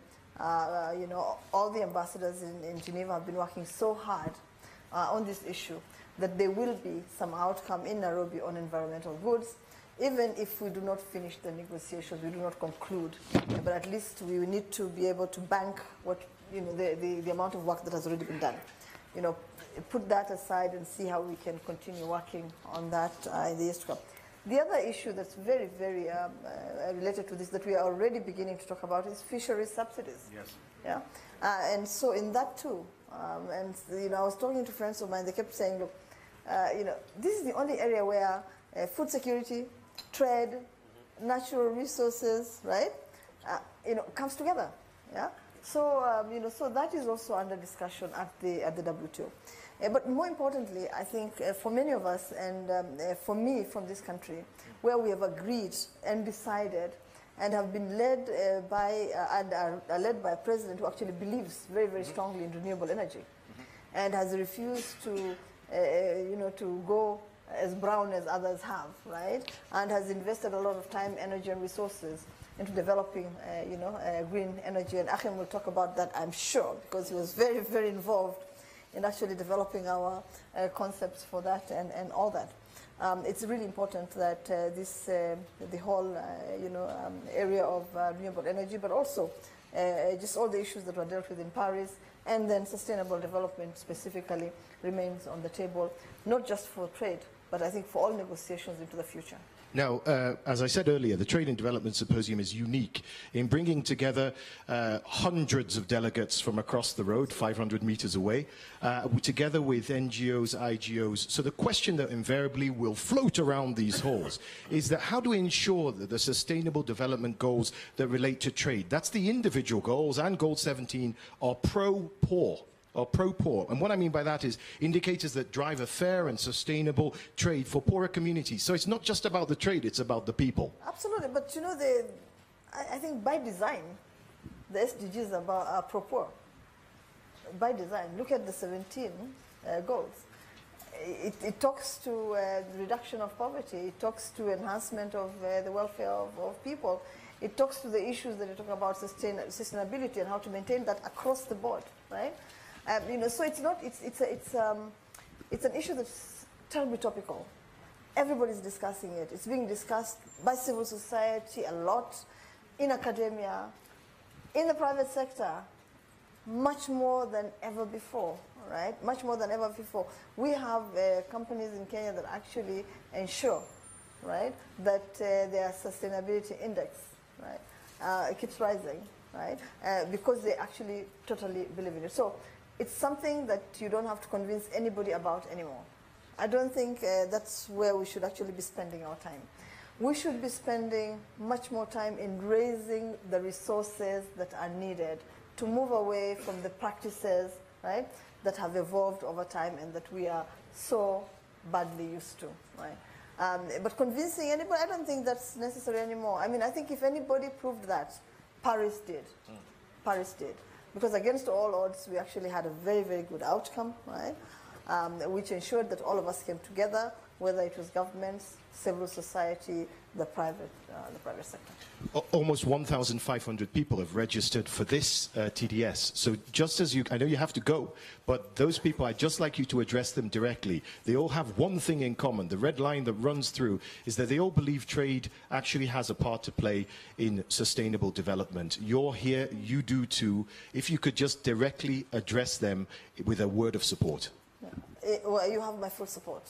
you know, all the ambassadors in Geneva have been working so hard on this issue, that there will be some outcome in Nairobi on environmental goods, even if we do not finish the negotiations, we do not conclude, but at least we need to be able to bank what, you know, the amount of work that has already been done. You know, put that aside and see how we can continue working on that in the years to come. The other issue that's very, very related to this that we are already beginning to talk about is fisheries subsidies. Yes. Yeah, and so in that too, and you know, I was talking to friends of mine. They kept saying, look, you know, this is the only area where food security, trade, natural resources, right, you know, comes together. Yeah. So you know, so that is also under discussion at the WTO. But more importantly, I think for many of us, and for me from this country, where we have agreed and decided and have been led by and are led by a president who actually believes very, very strongly in renewable energy, and has refused to, you know, to go as brown as others have, right? And has invested a lot of time, energy, and resources into developing, you know, green energy. And Achim will talk about that, I'm sure, because he was very, very involved in actually developing our concepts for that and all that. It's really important that this, the whole, you know, area of renewable energy, but also just all the issues that were dealt with in Paris, and then sustainable development specifically remains on the table, not just for trade, but I think for all negotiations into the future. Now, as I said earlier, the Trade and Development Symposium is unique in bringing together hundreds of delegates from across the road, 500 meters away, together with NGOs, IGOs. So the question that invariably will float around these halls is that how do we ensure that the sustainable development goals that relate to trade, that's the individual goals, and Goal 17 are pro-poor. Or pro-poor. And what I mean by that is indicators that drive a fair and sustainable trade for poorer communities. So it's not just about the trade, it's about the people. Absolutely, but you know, I think by design, the SDGs are pro-poor. By design, look at the 17 goals. It talks to the reduction of poverty, it talks to enhancement of the welfare of people, it talks to the issues that you talk about sustainability and how to maintain that across the board, right? You know, so it's not. It's an issue that's terribly topical. Everybody's discussing it. It's being discussed by civil society a lot, in academia, in the private sector, much more than ever before. Right? Much more than ever before. We have companies in Kenya that actually ensure, right, that their sustainability index, right, it keeps rising, right, because they actually totally believe in it. So it's something that you don't have to convince anybody about anymore. I don't think that's where we should actually be spending our time. We should be spending much more time in raising the resources that are needed to move away from the practices, right, that have evolved over time and that we are so badly used to, right? But convincing anybody, I don't think that's necessary anymore. I mean, I think if anybody proved that, Paris did. Paris did. Because against all odds, we actually had a very, very good outcome, right? Which ensured that all of us came together, whether it was governments, civil society, the private sector. Almost 1,500 people have registered for this TDS. So just as I know you have to go, but those people, I'd just like you to address them directly. They all have one thing in common. The red line that runs through is that they all believe trade actually has a part to play in sustainable development. You're here, you do too. If you could just directly address them with a word of support. Yeah. Well, you have my full support.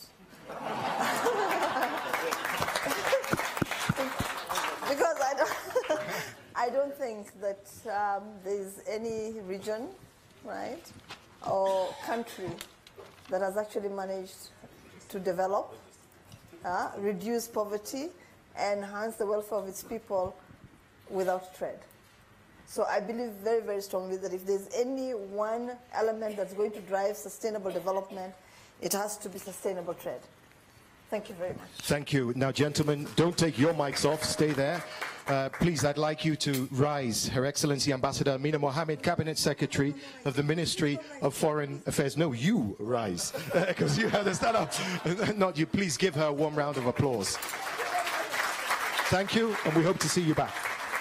Because I don't think that there's any region, right, or country that has actually managed to develop, reduce poverty, enhance the welfare of its people without trade. So I believe very, very strongly that if there's any one element that's going to drive sustainable development, it has to be sustainable trade. Thank you very much. Thank you. Now, gentlemen, don't take your mics off. Stay there. Please, I'd like you to rise. Her Excellency Ambassador Amina Mohammed, Cabinet Secretary of the Ministry of Foreign Affairs. No, you rise, because you have to stand up. Not you. Please give her a warm round of applause. Thank you, and we hope to see you back.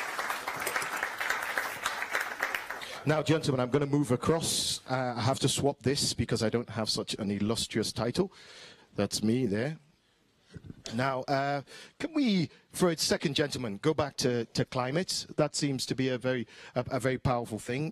Now, gentlemen, I'm going to move across. I have to swap this because I don't have such an illustrious title. That's me there. Now, can we, for a second, gentlemen, go back to climate? That seems to be a very powerful thing.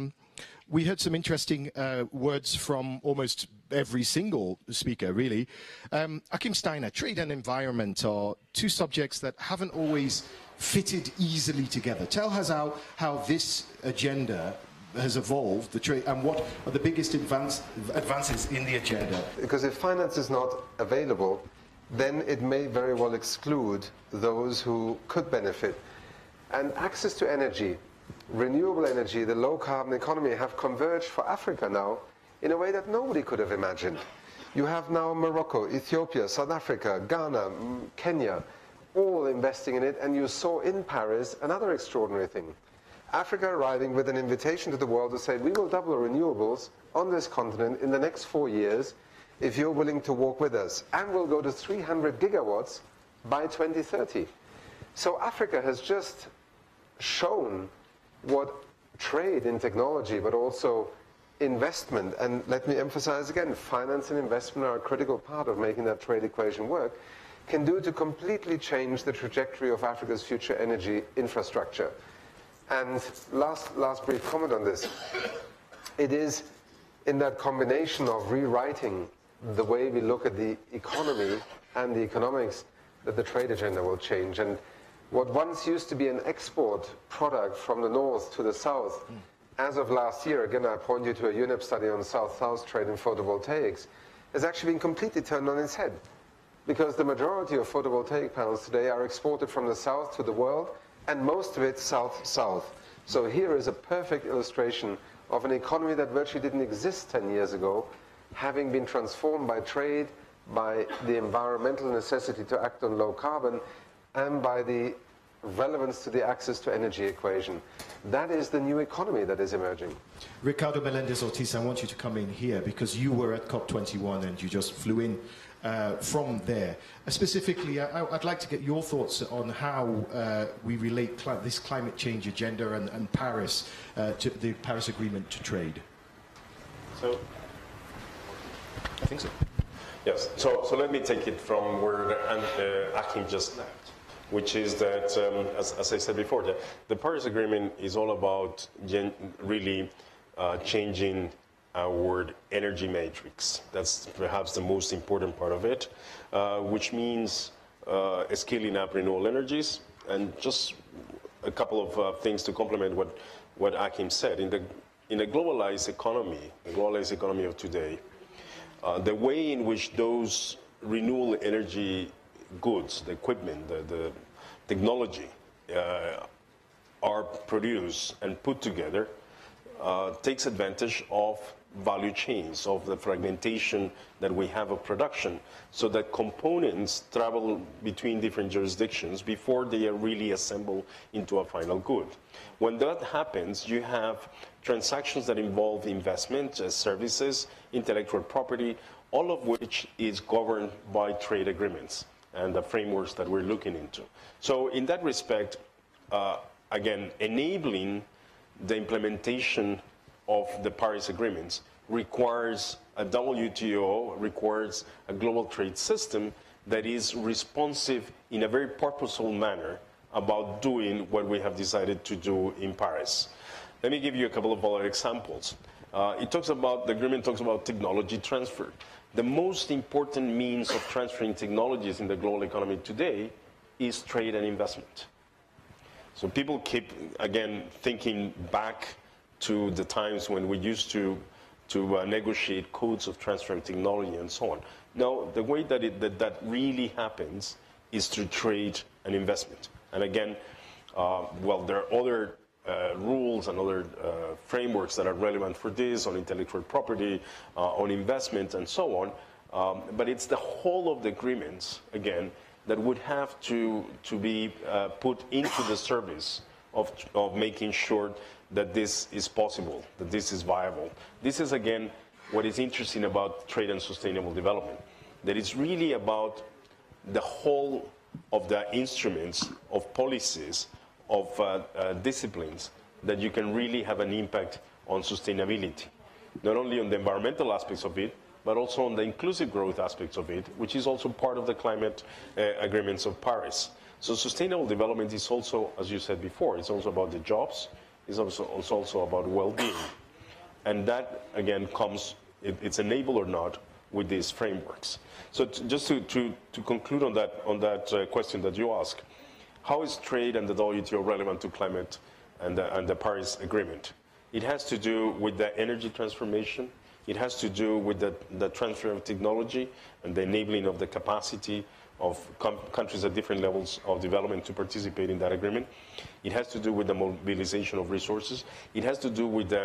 We heard some interesting words from almost every single speaker, really. Achim Steiner, trade and environment are two subjects that haven't always fitted easily together. Tell us how this agenda has evolved, the trade, and what are the biggest advances in the agenda? Because if finance is not available, then it may very well exclude those who could benefit. And access to energy, renewable energy, the low-carbon economy have converged for Africa now in a way that nobody could have imagined. You have now Morocco, Ethiopia, South Africa, Ghana, Kenya, all investing in it, and you saw in Paris another extraordinary thing. Africa arriving with an invitation to the world to say, we will double renewables on this continent in the next 4 years if you're willing to walk with us. And we'll go to 300 gigawatts by 2030. So Africa has just shown what trade in technology, but also investment, and let me emphasize again, finance and investment are a critical part of making that trade equation work, can do to completely change the trajectory of Africa's future energy infrastructure. And last brief comment on this. It is in that combination of rewriting the way we look at the economy and the economics that the trade agenda will change. And what once used to be an export product from the north to the south, as of last year, again I point you to a UNEP study on South-South trade in photovoltaics, has actually been completely turned on its head. Because the majority of photovoltaic panels today are exported from the south to the world, and most of it south-south. So here is a perfect illustration of an economy that virtually didn't exist 10 years ago, having been transformed by trade, by the environmental necessity to act on low carbon, and by the relevance to the access to energy equation. That is the new economy that is emerging. Ricardo Melendez-Ortiz, I want you to come in here because you were at COP21 and you just flew in from there. Specifically, I'd like to get your thoughts on how we relate this climate change agenda and Paris, to the Paris Agreement to trade. So, I think so. Yes, so let me take it from where Achim just left, which is that, as I said before, the Paris Agreement is all about really changing our energy matrix. That's perhaps the most important part of it, which means scaling up renewable energies. And just a couple of things to complement what Achim said. In the globalized economy of today, the way in which those renewable energy goods, the equipment, the technology are produced and put together takes advantage of value chains, of the fragmentation that we have of production, so that components travel between different jurisdictions before they are really assembled into a final good. When that happens, you have transactions that involve investment, services, intellectual property, all of which is governed by trade agreements and the frameworks that we're looking into. So in that respect, again, enabling the implementation of the Paris agreements requires a WTO, requires a global trade system that is responsive in a very purposeful manner about doing what we have decided to do in Paris. Let me give you a couple of other examples. The agreement talks about technology transfer. The most important means of transferring technologies in the global economy today is trade and investment. So people keep, again, thinking back to the times when we used to negotiate codes of transfer of technology and so on. No, the way that really happens is through trade and investment. And again, well, there are other rules and other frameworks that are relevant for this, on intellectual property, on investment, and so on. But it's the whole of the agreements, again, that would have to be put into the service of making sure that this is possible, that this is viable. This is, again, what is interesting about trade and sustainable development, that it's really about the whole of the instruments, of policies, of disciplines, that you can really have an impact on sustainability, not only on the environmental aspects of it, but also on the inclusive growth aspects of it, which is also part of the climate agreements of Paris. So sustainable development is also, as you said before, it's also about the jobs, it's also about well-being. And that, again, comes, it's enabled or not, with these frameworks. So just to conclude on that question that you asked, how is trade and the WTO relevant to climate and the Paris Agreement? It has to do with the energy transformation. It has to do with the transfer of technology and the enabling of the capacity of countries at different levels of development to participate in that agreement. It has to do with the mobilization of resources. It has to do with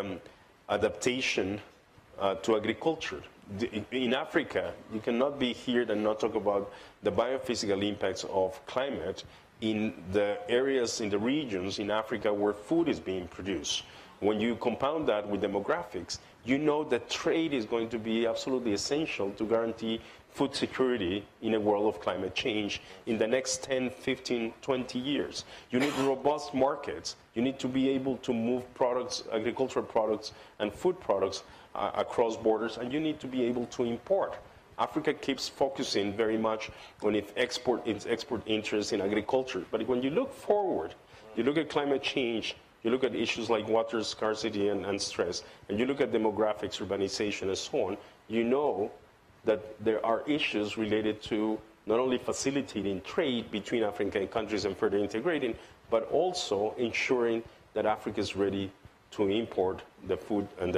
adaptation to agriculture. In Africa, you cannot be here and not talk about the biophysical impacts of climate in the areas, in the regions in Africa where food is being produced. When you compound that with demographics, you know that trade is going to be absolutely essential to guarantee food security in a world of climate change in the next 10, 15, 20 years. You need robust markets. You need to be able to move products, agricultural products and food products across borders, and you need to be able to import. Africa keeps focusing very much on its export interests in agriculture. But when you look forward, you look at climate change, you look at issues like water scarcity and stress, and you look at demographics, urbanization, and so on, you know that there are issues related to not only facilitating trade between African countries and further integrating, but also ensuring that Africa is ready to import the food and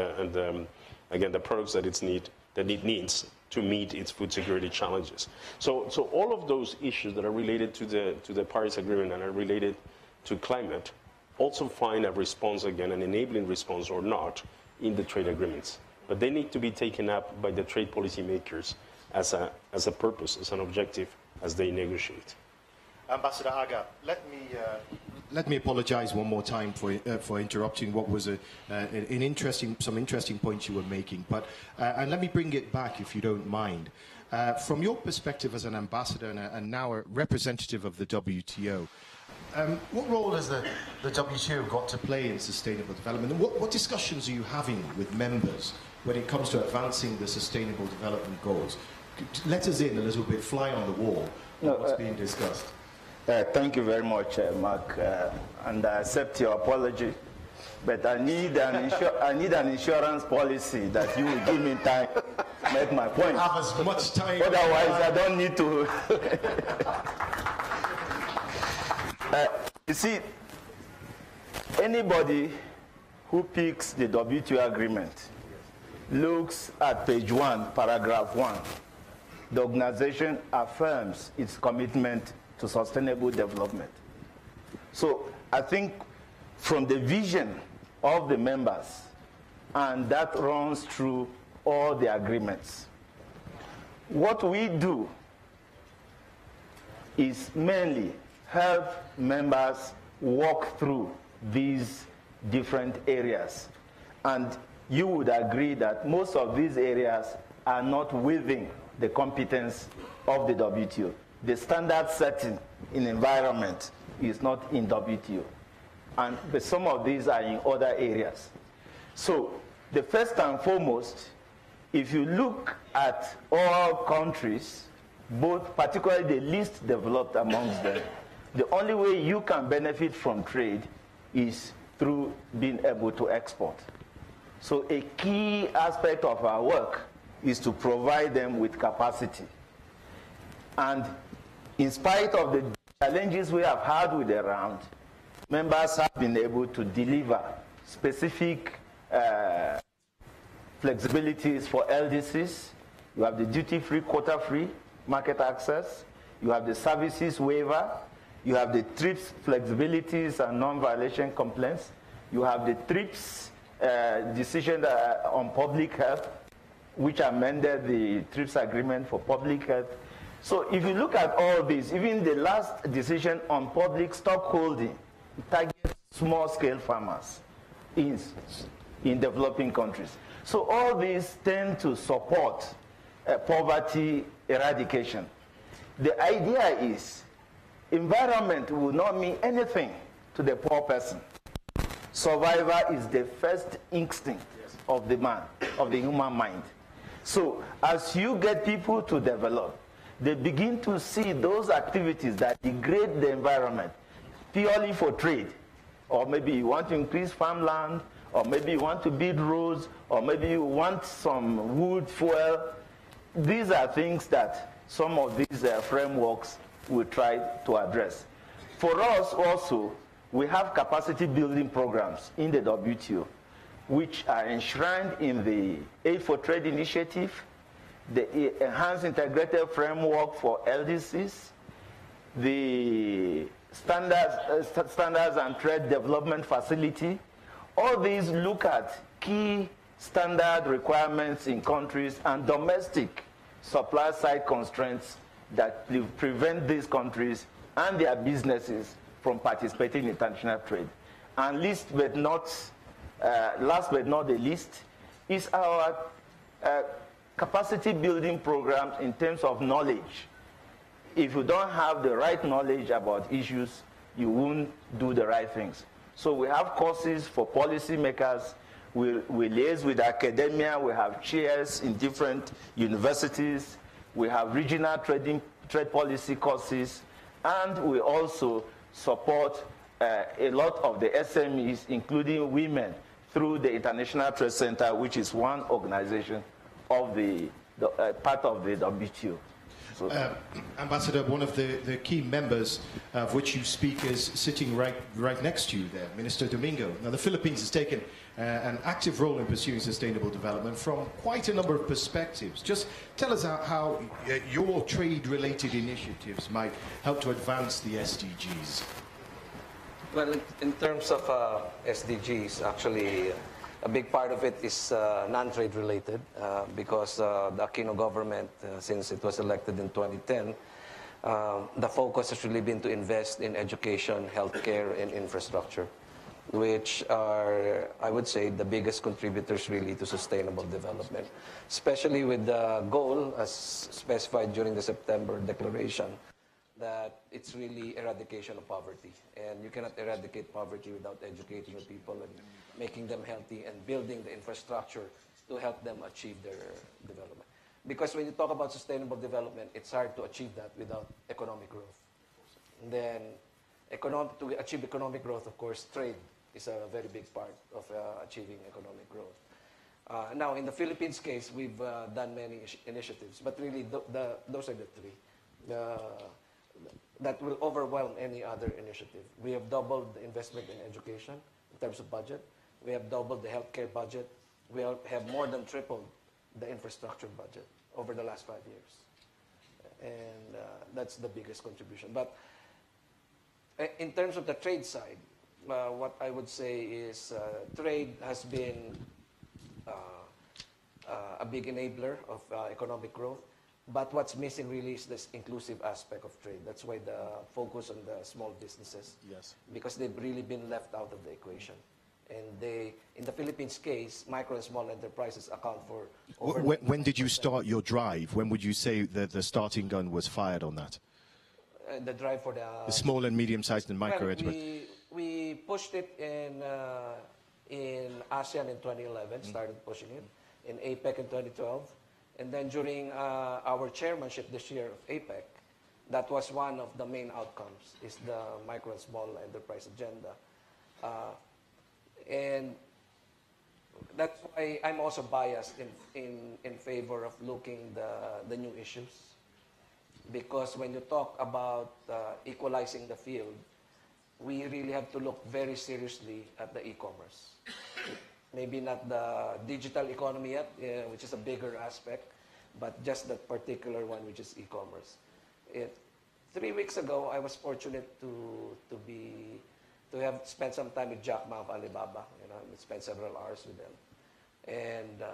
again, the products that it needs to meet its food security challenges. So all of those issues that are related to the Paris Agreement and are related to climate also find a response, again, an enabling response or not, in the trade agreements. But they need to be taken up by the trade policy makers as a purpose, as an objective, as they negotiate. Ambassador Aga, let me apologize one more time for interrupting what was some interesting points you were making. But and let me bring it back, if you don't mind. From your perspective as an ambassador and now a representative of the WTO, what role has the WTO got to play in sustainable development? And what discussions are you having with members when it comes to advancing the sustainable development goals? Let us in a little bit, fly on the wall, what's being discussed. Thank you very much, Mark, and I accept your apology. But I need an insurance policy that you will give me time to make my point. Have as much time. Otherwise, I don't need to. You see, anybody who picks the WTO agreement looks at page 1, paragraph 1. The organization affirms its commitment to sustainable development. So I think from the vision of the members, and that runs through all the agreements. What we do is mainly help members walk through these different areas. And you would agree that most of these areas are not within the competence of the WTO. The standard setting in environment is not in WTO. But some of these are in other areas. So the first and foremost, if you look at all countries, both particularly the least developed amongst them, the only way you can benefit from trade is through being able to export. So a key aspect of our work is to provide them with capacity. And in spite of the challenges we have had with the round, members have been able to deliver specific flexibilities for LDCs. You have the duty-free, quota-free market access. You have the services waiver. You have the TRIPS flexibilities and non-violation complaints. You have the TRIPS decision on public health, which amended the TRIPS agreement for public health. So if you look at all this, even the last decision on public stock holding targets small-scale farmers in developing countries. So all these tend to support poverty eradication. The idea is environment will not mean anything to the poor person. Survival is the first instinct of the man, of the human mind. So as you get people to develop, they begin to see those activities that degrade the environment purely for trade. Or maybe you want to increase farmland, or maybe you want to build roads, or maybe you want some wood, fuel. These are things that some of these frameworks will try to address. For us also, we have capacity building programs in the WTO, which are enshrined in the Aid for Trade Initiative, the Enhanced Integrated Framework for LDCs, the Standards and Trade Development Facility. All these look at key standard requirements in countries and domestic supply side constraints that prevent these countries and their businesses from participating in international trade. And last but not the least is our capacity building programs in terms of knowledge. If you don't have the right knowledge about issues, you won't do the right things. So we have courses for policymakers. We liaise with academia. We have chairs in different universities. We have regional trade policy courses. And we also support a lot of the SMEs, including women, through the International Trade Center, which is one organization of the part of the WTO. So, Ambassador, one of the key members of which you speak is sitting right next to you there, Minister Domingo. Now, the Philippines has taken an active role in pursuing sustainable development from quite a number of perspectives. Just tell us how your trade-related initiatives might help to advance the SDGs. Well, in terms of SDGs, actually, a big part of it is non-trade related because the Aquino government, since it was elected in 2010, the focus has really been to invest in education, healthcare, and infrastructure, which are, I would say, the biggest contributors really to sustainable development, especially with the goal, as specified during the September Declaration, that it's really eradication of poverty. And you cannot eradicate poverty without educating the people and making them healthy and building the infrastructure to help them achieve their development. Because when you talk about sustainable development, it's hard to achieve that without economic growth. And then to achieve economic growth, of course, trade is a very big part of achieving economic growth. Now, in the Philippines case, we've done many initiatives, but really those are the three that will overwhelm any other initiative. We have doubled the investment in education in terms of budget. We have doubled the healthcare budget. We have more than tripled the infrastructure budget over the last 5 years. And that's the biggest contribution. But in terms of the trade side, what I would say is trade has been a big enabler of economic growth. But what's missing really is this inclusive aspect of trade. That's why the focus on the small businesses. Yes. Because they've really been left out of the equation. And they, in the Philippines case, micro and small enterprises account for over When did you start your drive? When would you say that the starting gun was fired on that? the drive for the Small and medium-sized and micro well, enterprises. we pushed it in ASEAN in 2011, started pushing it, in APEC in 2012. And then during our chairmanship this year of APEC, that was one of the main outcomes, is the micro and small enterprise agenda. And that's why I'm also biased in favor of looking the new issues. Because when you talk about equalizing the field, we really have to look very seriously at the e-commerce. Maybe not the digital economy yet, which is a bigger aspect, but just that particular one, which is e-commerce. 3 weeks ago, I was fortunate to have spent some time with Jack Ma of Alibaba. We spent several hours with them. And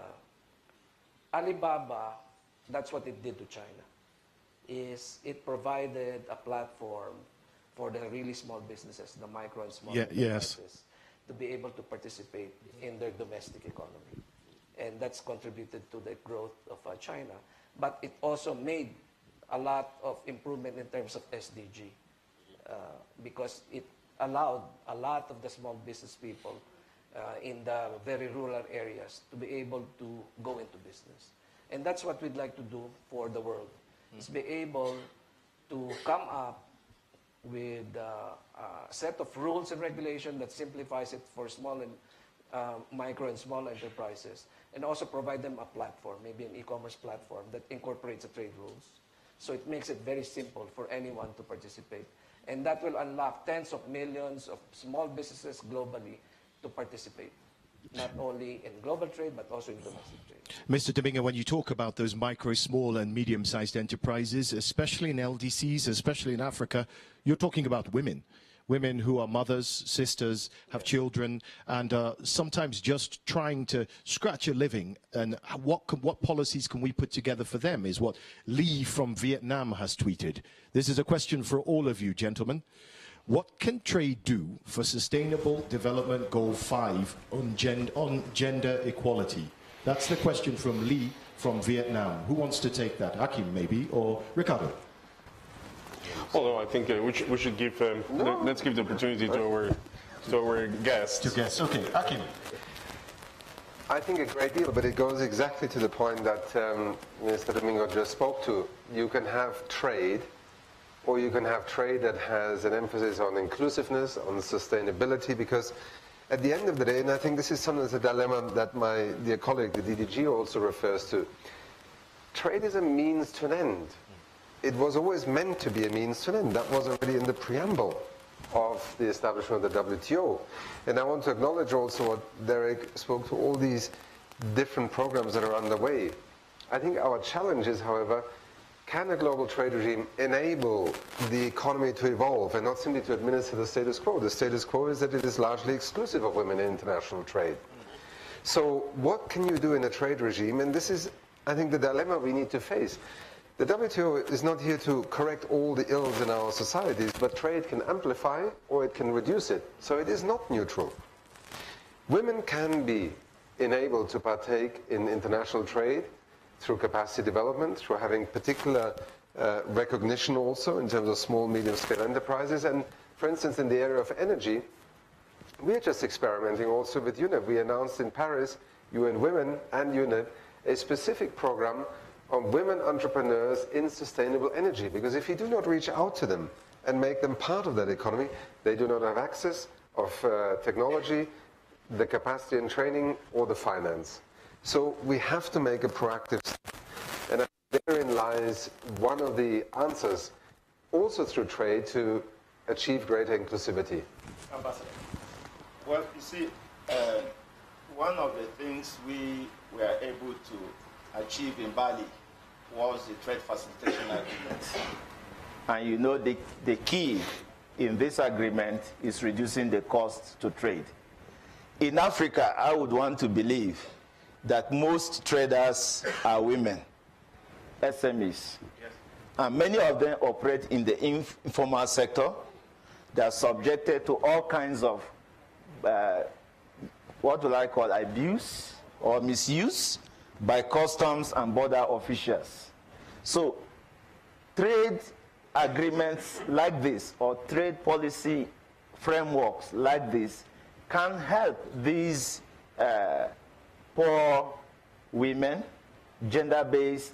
Alibaba, that's what it did to China, is it provided a platform for the really small businesses, the micro and small enterprises, to be able to participate in their domestic economy. And that's contributed to the growth of China. But it also made a lot of improvement in terms of SDG, because it allowed a lot of the small business people in the very rural areas to be able to go into business. And that's what we'd like to do for the world, is be able to come up with a set of rules and regulation that simplifies it for small and micro and small enterprises, and also provide them a platform, maybe an e-commerce platform that incorporates the trade rules. So it makes it very simple for anyone to participate. And that will unlock tens of millions of small businesses globally to participate, not only in global trade, but also in domestic trade. Mr. Domingo, when you talk about those micro, small and medium-sized enterprises, especially in LDCs, especially in Africa, you're talking about women. Women who are mothers, sisters, have children, and sometimes just trying to scratch a living. And what policies can we put together for them is what Lee from Vietnam has tweeted. This is a question for all of you, gentlemen. What can trade do for Sustainable Development Goal 5 on gender equality? That's the question from Lee from Vietnam. Who wants to take that? Hakim, maybe, or Ricardo? Although I think we should give let's give the opportunity to our guests. To guests, okay, Hakim. I think a great deal, but it goes exactly to the point that Mr. Domingo just spoke to. You can have trade, or you can have trade that has an emphasis on inclusiveness, on sustainability, because at the end of the day, and I think this is sometimes a dilemma that my dear colleague, the DDG, also refers to, trade is a means to an end. It was always meant to be a means to an end. That was already in the preamble of the establishment of the WTO. And I want to acknowledge also what Derek spoke to, all these different programs that are underway. I think our challenge is, however, can a global trade regime enable the economy to evolve and not simply to administer the status quo? The status quo is that it is largely exclusive of women in international trade. So what can you do in a trade regime? And this is, I think, the dilemma we need to face. The WTO is not here to correct all the ills in our societies, but trade can amplify or it can reduce it. So it is not neutral. Women can be enabled to partake in international trade through capacity development, through having particular recognition also in terms of small, medium-scale enterprises. And for instance, in the area of energy, we are just experimenting also with UNEP. We announced in Paris, UN Women and UNEP, a specific program on women entrepreneurs in sustainable energy. Because if you do not reach out to them and make them part of that economy, they do not have access of technology, the capacity and training, or the finance. So we have to make a proactive step. And I think therein lies one of the answers, also through trade, to achieve greater inclusivity. Ambassador. Well, you see, one of the things we were able to achieve in Bali was the trade facilitation agreement. And you know the key in this agreement is reducing the cost to trade. In Africa, I would want to believe that most traders are women, SMEs. Yes. And many of them operate in the informal sector. They are subjected to all kinds of, what do I call, abuse or misuse by customs and border officials. So trade agreements like this or trade policy frameworks like this can help these poor women, gender-based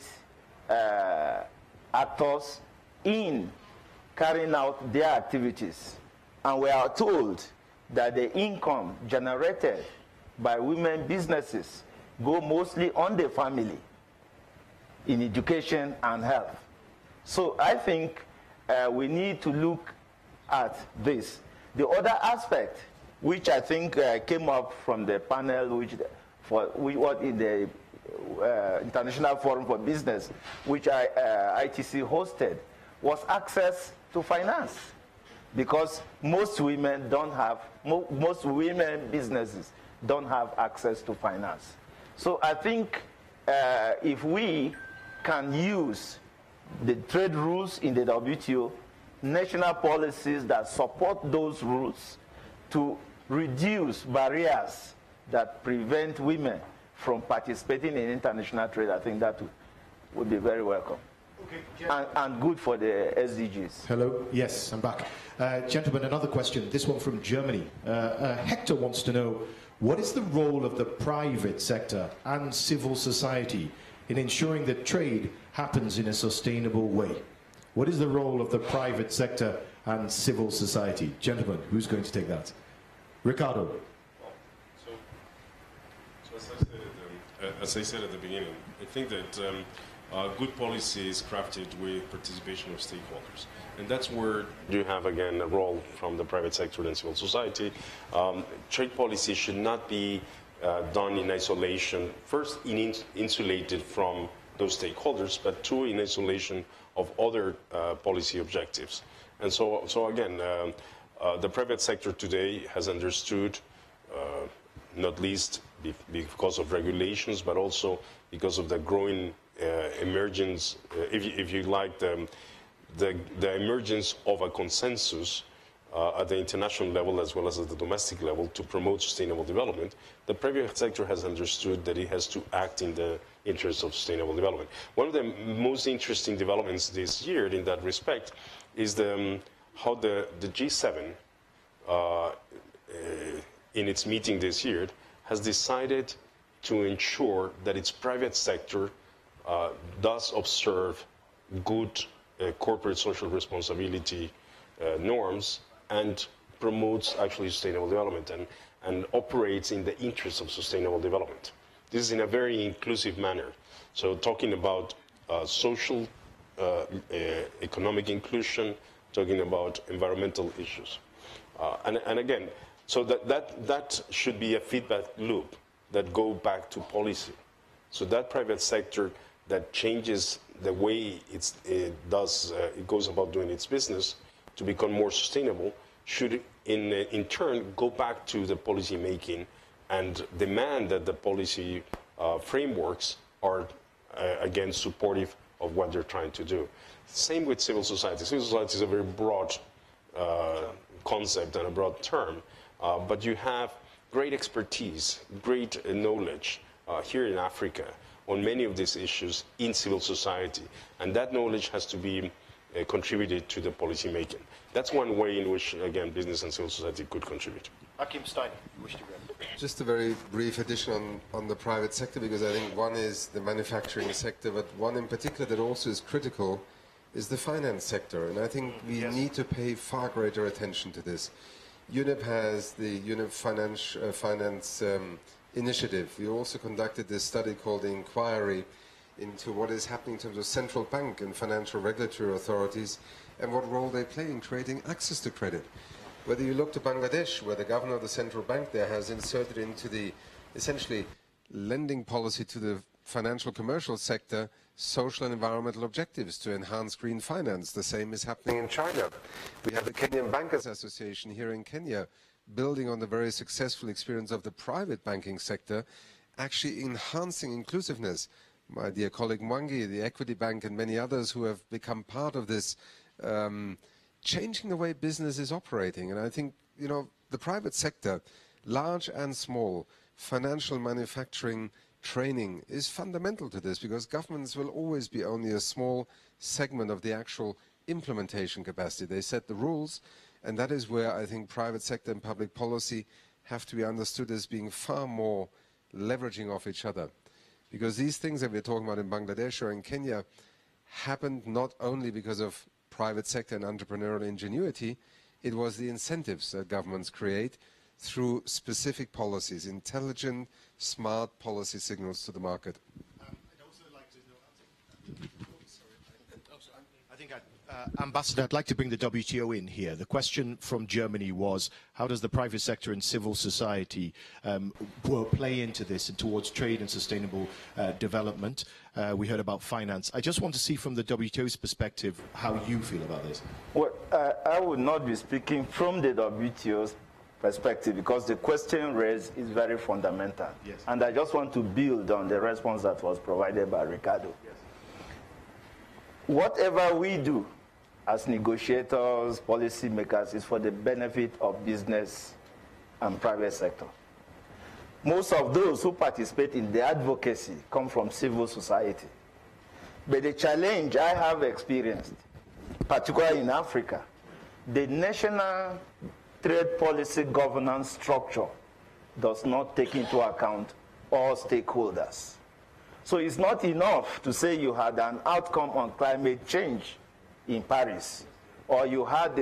actors in carrying out their activities. And we are told that the income generated by women businesses go mostly on the family in education and health. So I think we need to look at this. The other aspect, which I think came up from the panel, what in the International Forum for Business, which ITC hosted, was access to finance, because most women don't have, most women businesses don't have access to finance. So I think if we can use the trade rules in the WTO, national policies that support those rules to reduce barriers that prevent women from participating in international trade, I think that would be very welcome. Okay, and good for the SDGs. Hello, yes, I'm back. Gentlemen, another question, this one from Germany. Hector wants to know, what is the role of the private sector and civil society in ensuring that trade happens in a sustainable way? What is the role of the private sector and civil society? Gentlemen, who's going to take that? Ricardo. As I said at the beginning, I think that good policy is crafted with participation of stakeholders. And that's where you have, again, a role from the private sector and civil society. Trade policy should not be done in isolation, first insulated from those stakeholders, but two, in isolation of other policy objectives. And so again, the private sector today has understood, not least because of regulations, but also because of the growing emergence, if you like, the emergence of a consensus at the international level as well as at the domestic level to promote sustainable development. The private sector has understood that it has to act in the interest of sustainable development. One of the most interesting developments this year in that respect is how the G7, in its meeting this year, has decided to ensure that its private sector does observe good corporate social responsibility norms and promotes actually sustainable development and operates in the interest of sustainable development. This is in a very inclusive manner. So talking about social, economic inclusion, talking about environmental issues. And again, so that should be a feedback loop that go back to policy. So that private sector that changes the way it goes about doing its business to become more sustainable should in turn go back to the policy making and demand that the policy frameworks are again supportive of what they're trying to do. Same with civil society. Civil society is a very broad concept and a broad term, but you have great expertise, great knowledge here in Africa on many of these issues in civil society, and that knowledge has to be contributed to the policy making. That's one way in which, again, business and civil society could contribute. Akim Stein, you wish to go. Just a very brief addition on the private sector, because I think one is the manufacturing sector, but one in particular that also is critical is the finance sector, and I think we need to pay far greater attention to this. UNEP has the UNEP Finance Initiative. We also conducted this study called the Inquiry into what is happening in terms of central bank and financial regulatory authorities and what role they play in creating access to credit. Whether you look to Bangladesh, where the governor of the central bank there has inserted into the essentially lending policy to the financial commercial sector social and environmental objectives to enhance green finance. The same is happening in China. We have the Kenyan Bankers Association here in Kenya, building on the very successful experience of the private banking sector, actually enhancing inclusiveness. My dear colleague Mwangi, the Equity Bank, and many others who have become part of this, changing the way business is operating. And I think, you know, the private sector, large and small, financial, manufacturing, training is fundamental to this, because governments will always be only a small segment of the actual implementation capacity. They set the rules, and that is where I think private sector and public policy have to be understood as being far more leveraging off each other. Because these things that we're talking about in Bangladesh or in Kenya happened not only because of private sector and entrepreneurial ingenuity, it was the incentives that governments create through specific policies, intelligent, smart policy signals to the market. I'd also like to know, Ambassador, I'd like to bring the WTO in here. The question from Germany was, how does the private sector and civil society play into this and towards trade and sustainable development? We heard about finance. I just want to see from the WTO's perspective how you feel about this. Well, I would not be speaking from the WTO's perspective, because the question raised is very fundamental. Yes. And I just want to build on the response that was provided by Ricardo. Yes. Whatever we do as negotiators, policy makers, is for the benefit of business and private sector. Most of those who participate in the advocacy come from civil society. But the challenge I have experienced, particularly in Africa, the national trade policy governance structure does not take into account all stakeholders. So it's not enough to say you had an outcome on climate change in Paris, or you had the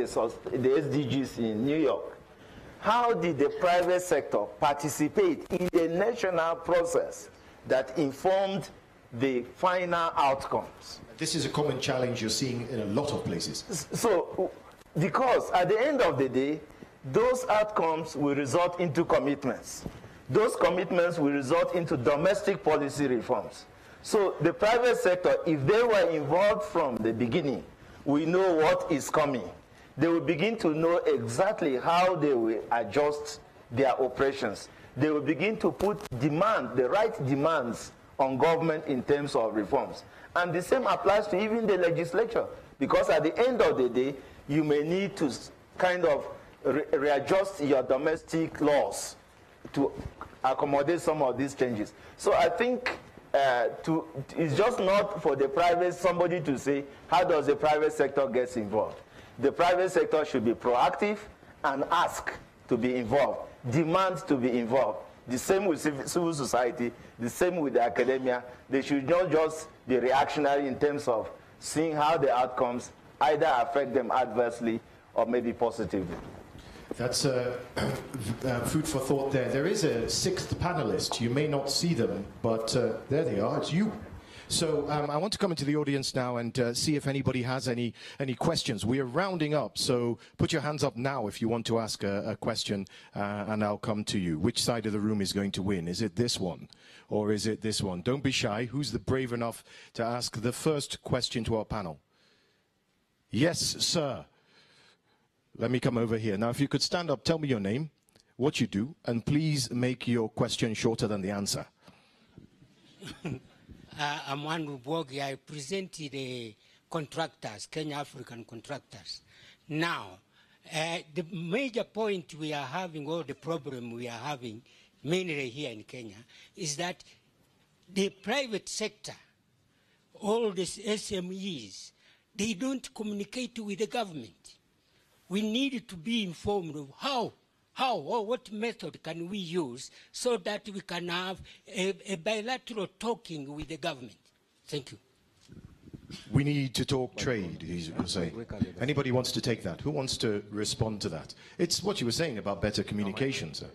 SDGs in New York. How did the private sector participate in the national process that informed the final outcomes? This is a common challenge you're seeing in a lot of places. So, because at the end of the day, those outcomes will result into commitments. Those commitments will result into domestic policy reforms. So the private sector, if they were involved from the beginning, we know what is coming. They will begin to know exactly how they will adjust their operations. They will begin to put demand, the right demands on government in terms of reforms. And the same applies to even the legislature, because at the end of the day, you may need to kind of readjust your domestic laws to accommodate some of these changes. So I think it's just not for the private, somebody to say, how does the private sector get involved? The private sector should be proactive and ask to be involved, demand to be involved. The same with civil society, the same with the academia. They should not just be reactionary in terms of seeing how the outcomes either affect them adversely or maybe positively. That's food for thought there. There is a sixth panelist. You may not see them, but there they are. It's you. So I want to come into the audience now and see if anybody has any questions. We are rounding up, so put your hands up now if you want to ask a question, and I'll come to you. Which side of the room is going to win? Is it this one, or is it this one? Don't be shy. Who's the brave enough to ask the first question to our panel? Yes, sir. Let me come over here. Now, if you could stand up, tell me your name, what you do, and please make your question shorter than the answer. I'm Andrew Bogi. I present the contractors, Kenya African contractors. Now, the major point we are having, or the problem we are having, mainly here in Kenya, is that the private sector, all these SMEs, they don't communicate with the government. We need to be informed of how or what method can we use so that we can have a bilateral talking with the government. Thank you. We need to talk trade, he's saying. Anybody wants to take that? Who wants to respond to that? It's what you were saying about better communication, sir.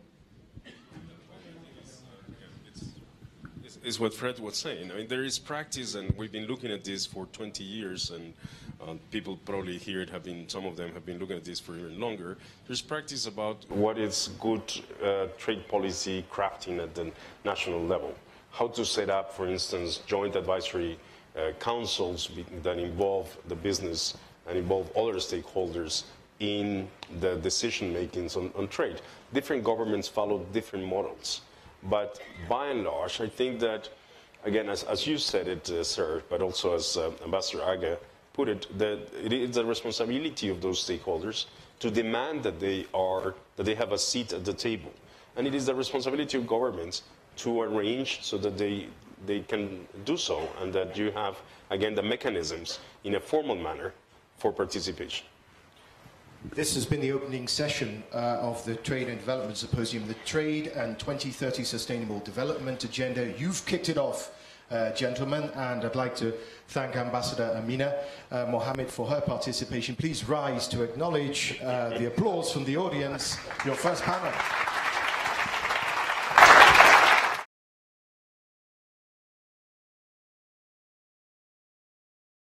It's what Fred was saying. I mean, there is practice, and we've been looking at this for 20 years, and people probably here some of them have been looking at this for even longer. There's practice about what is good trade policy crafting at the national level. How to set up, for instance, joint advisory councils that involve the business and involve other stakeholders in the decision makings on trade. Different governments follow different models. But by and large, I think that, again, as you said it, sir, but also as Ambassador Aga put it, that it is the responsibility of those stakeholders to demand that they have a seat at the table. And it is the responsibility of governments to arrange so that they can do so, and that you have, again, the mechanisms in a formal manner for participation. This has been the opening session of the Trade and Development Symposium, the Trade and 2030 Sustainable Development Agenda. You've kicked it off, gentlemen, and I'd like to thank Ambassador Amina Mohammed for her participation. Please rise to acknowledge the applause from the audience. Your first panel.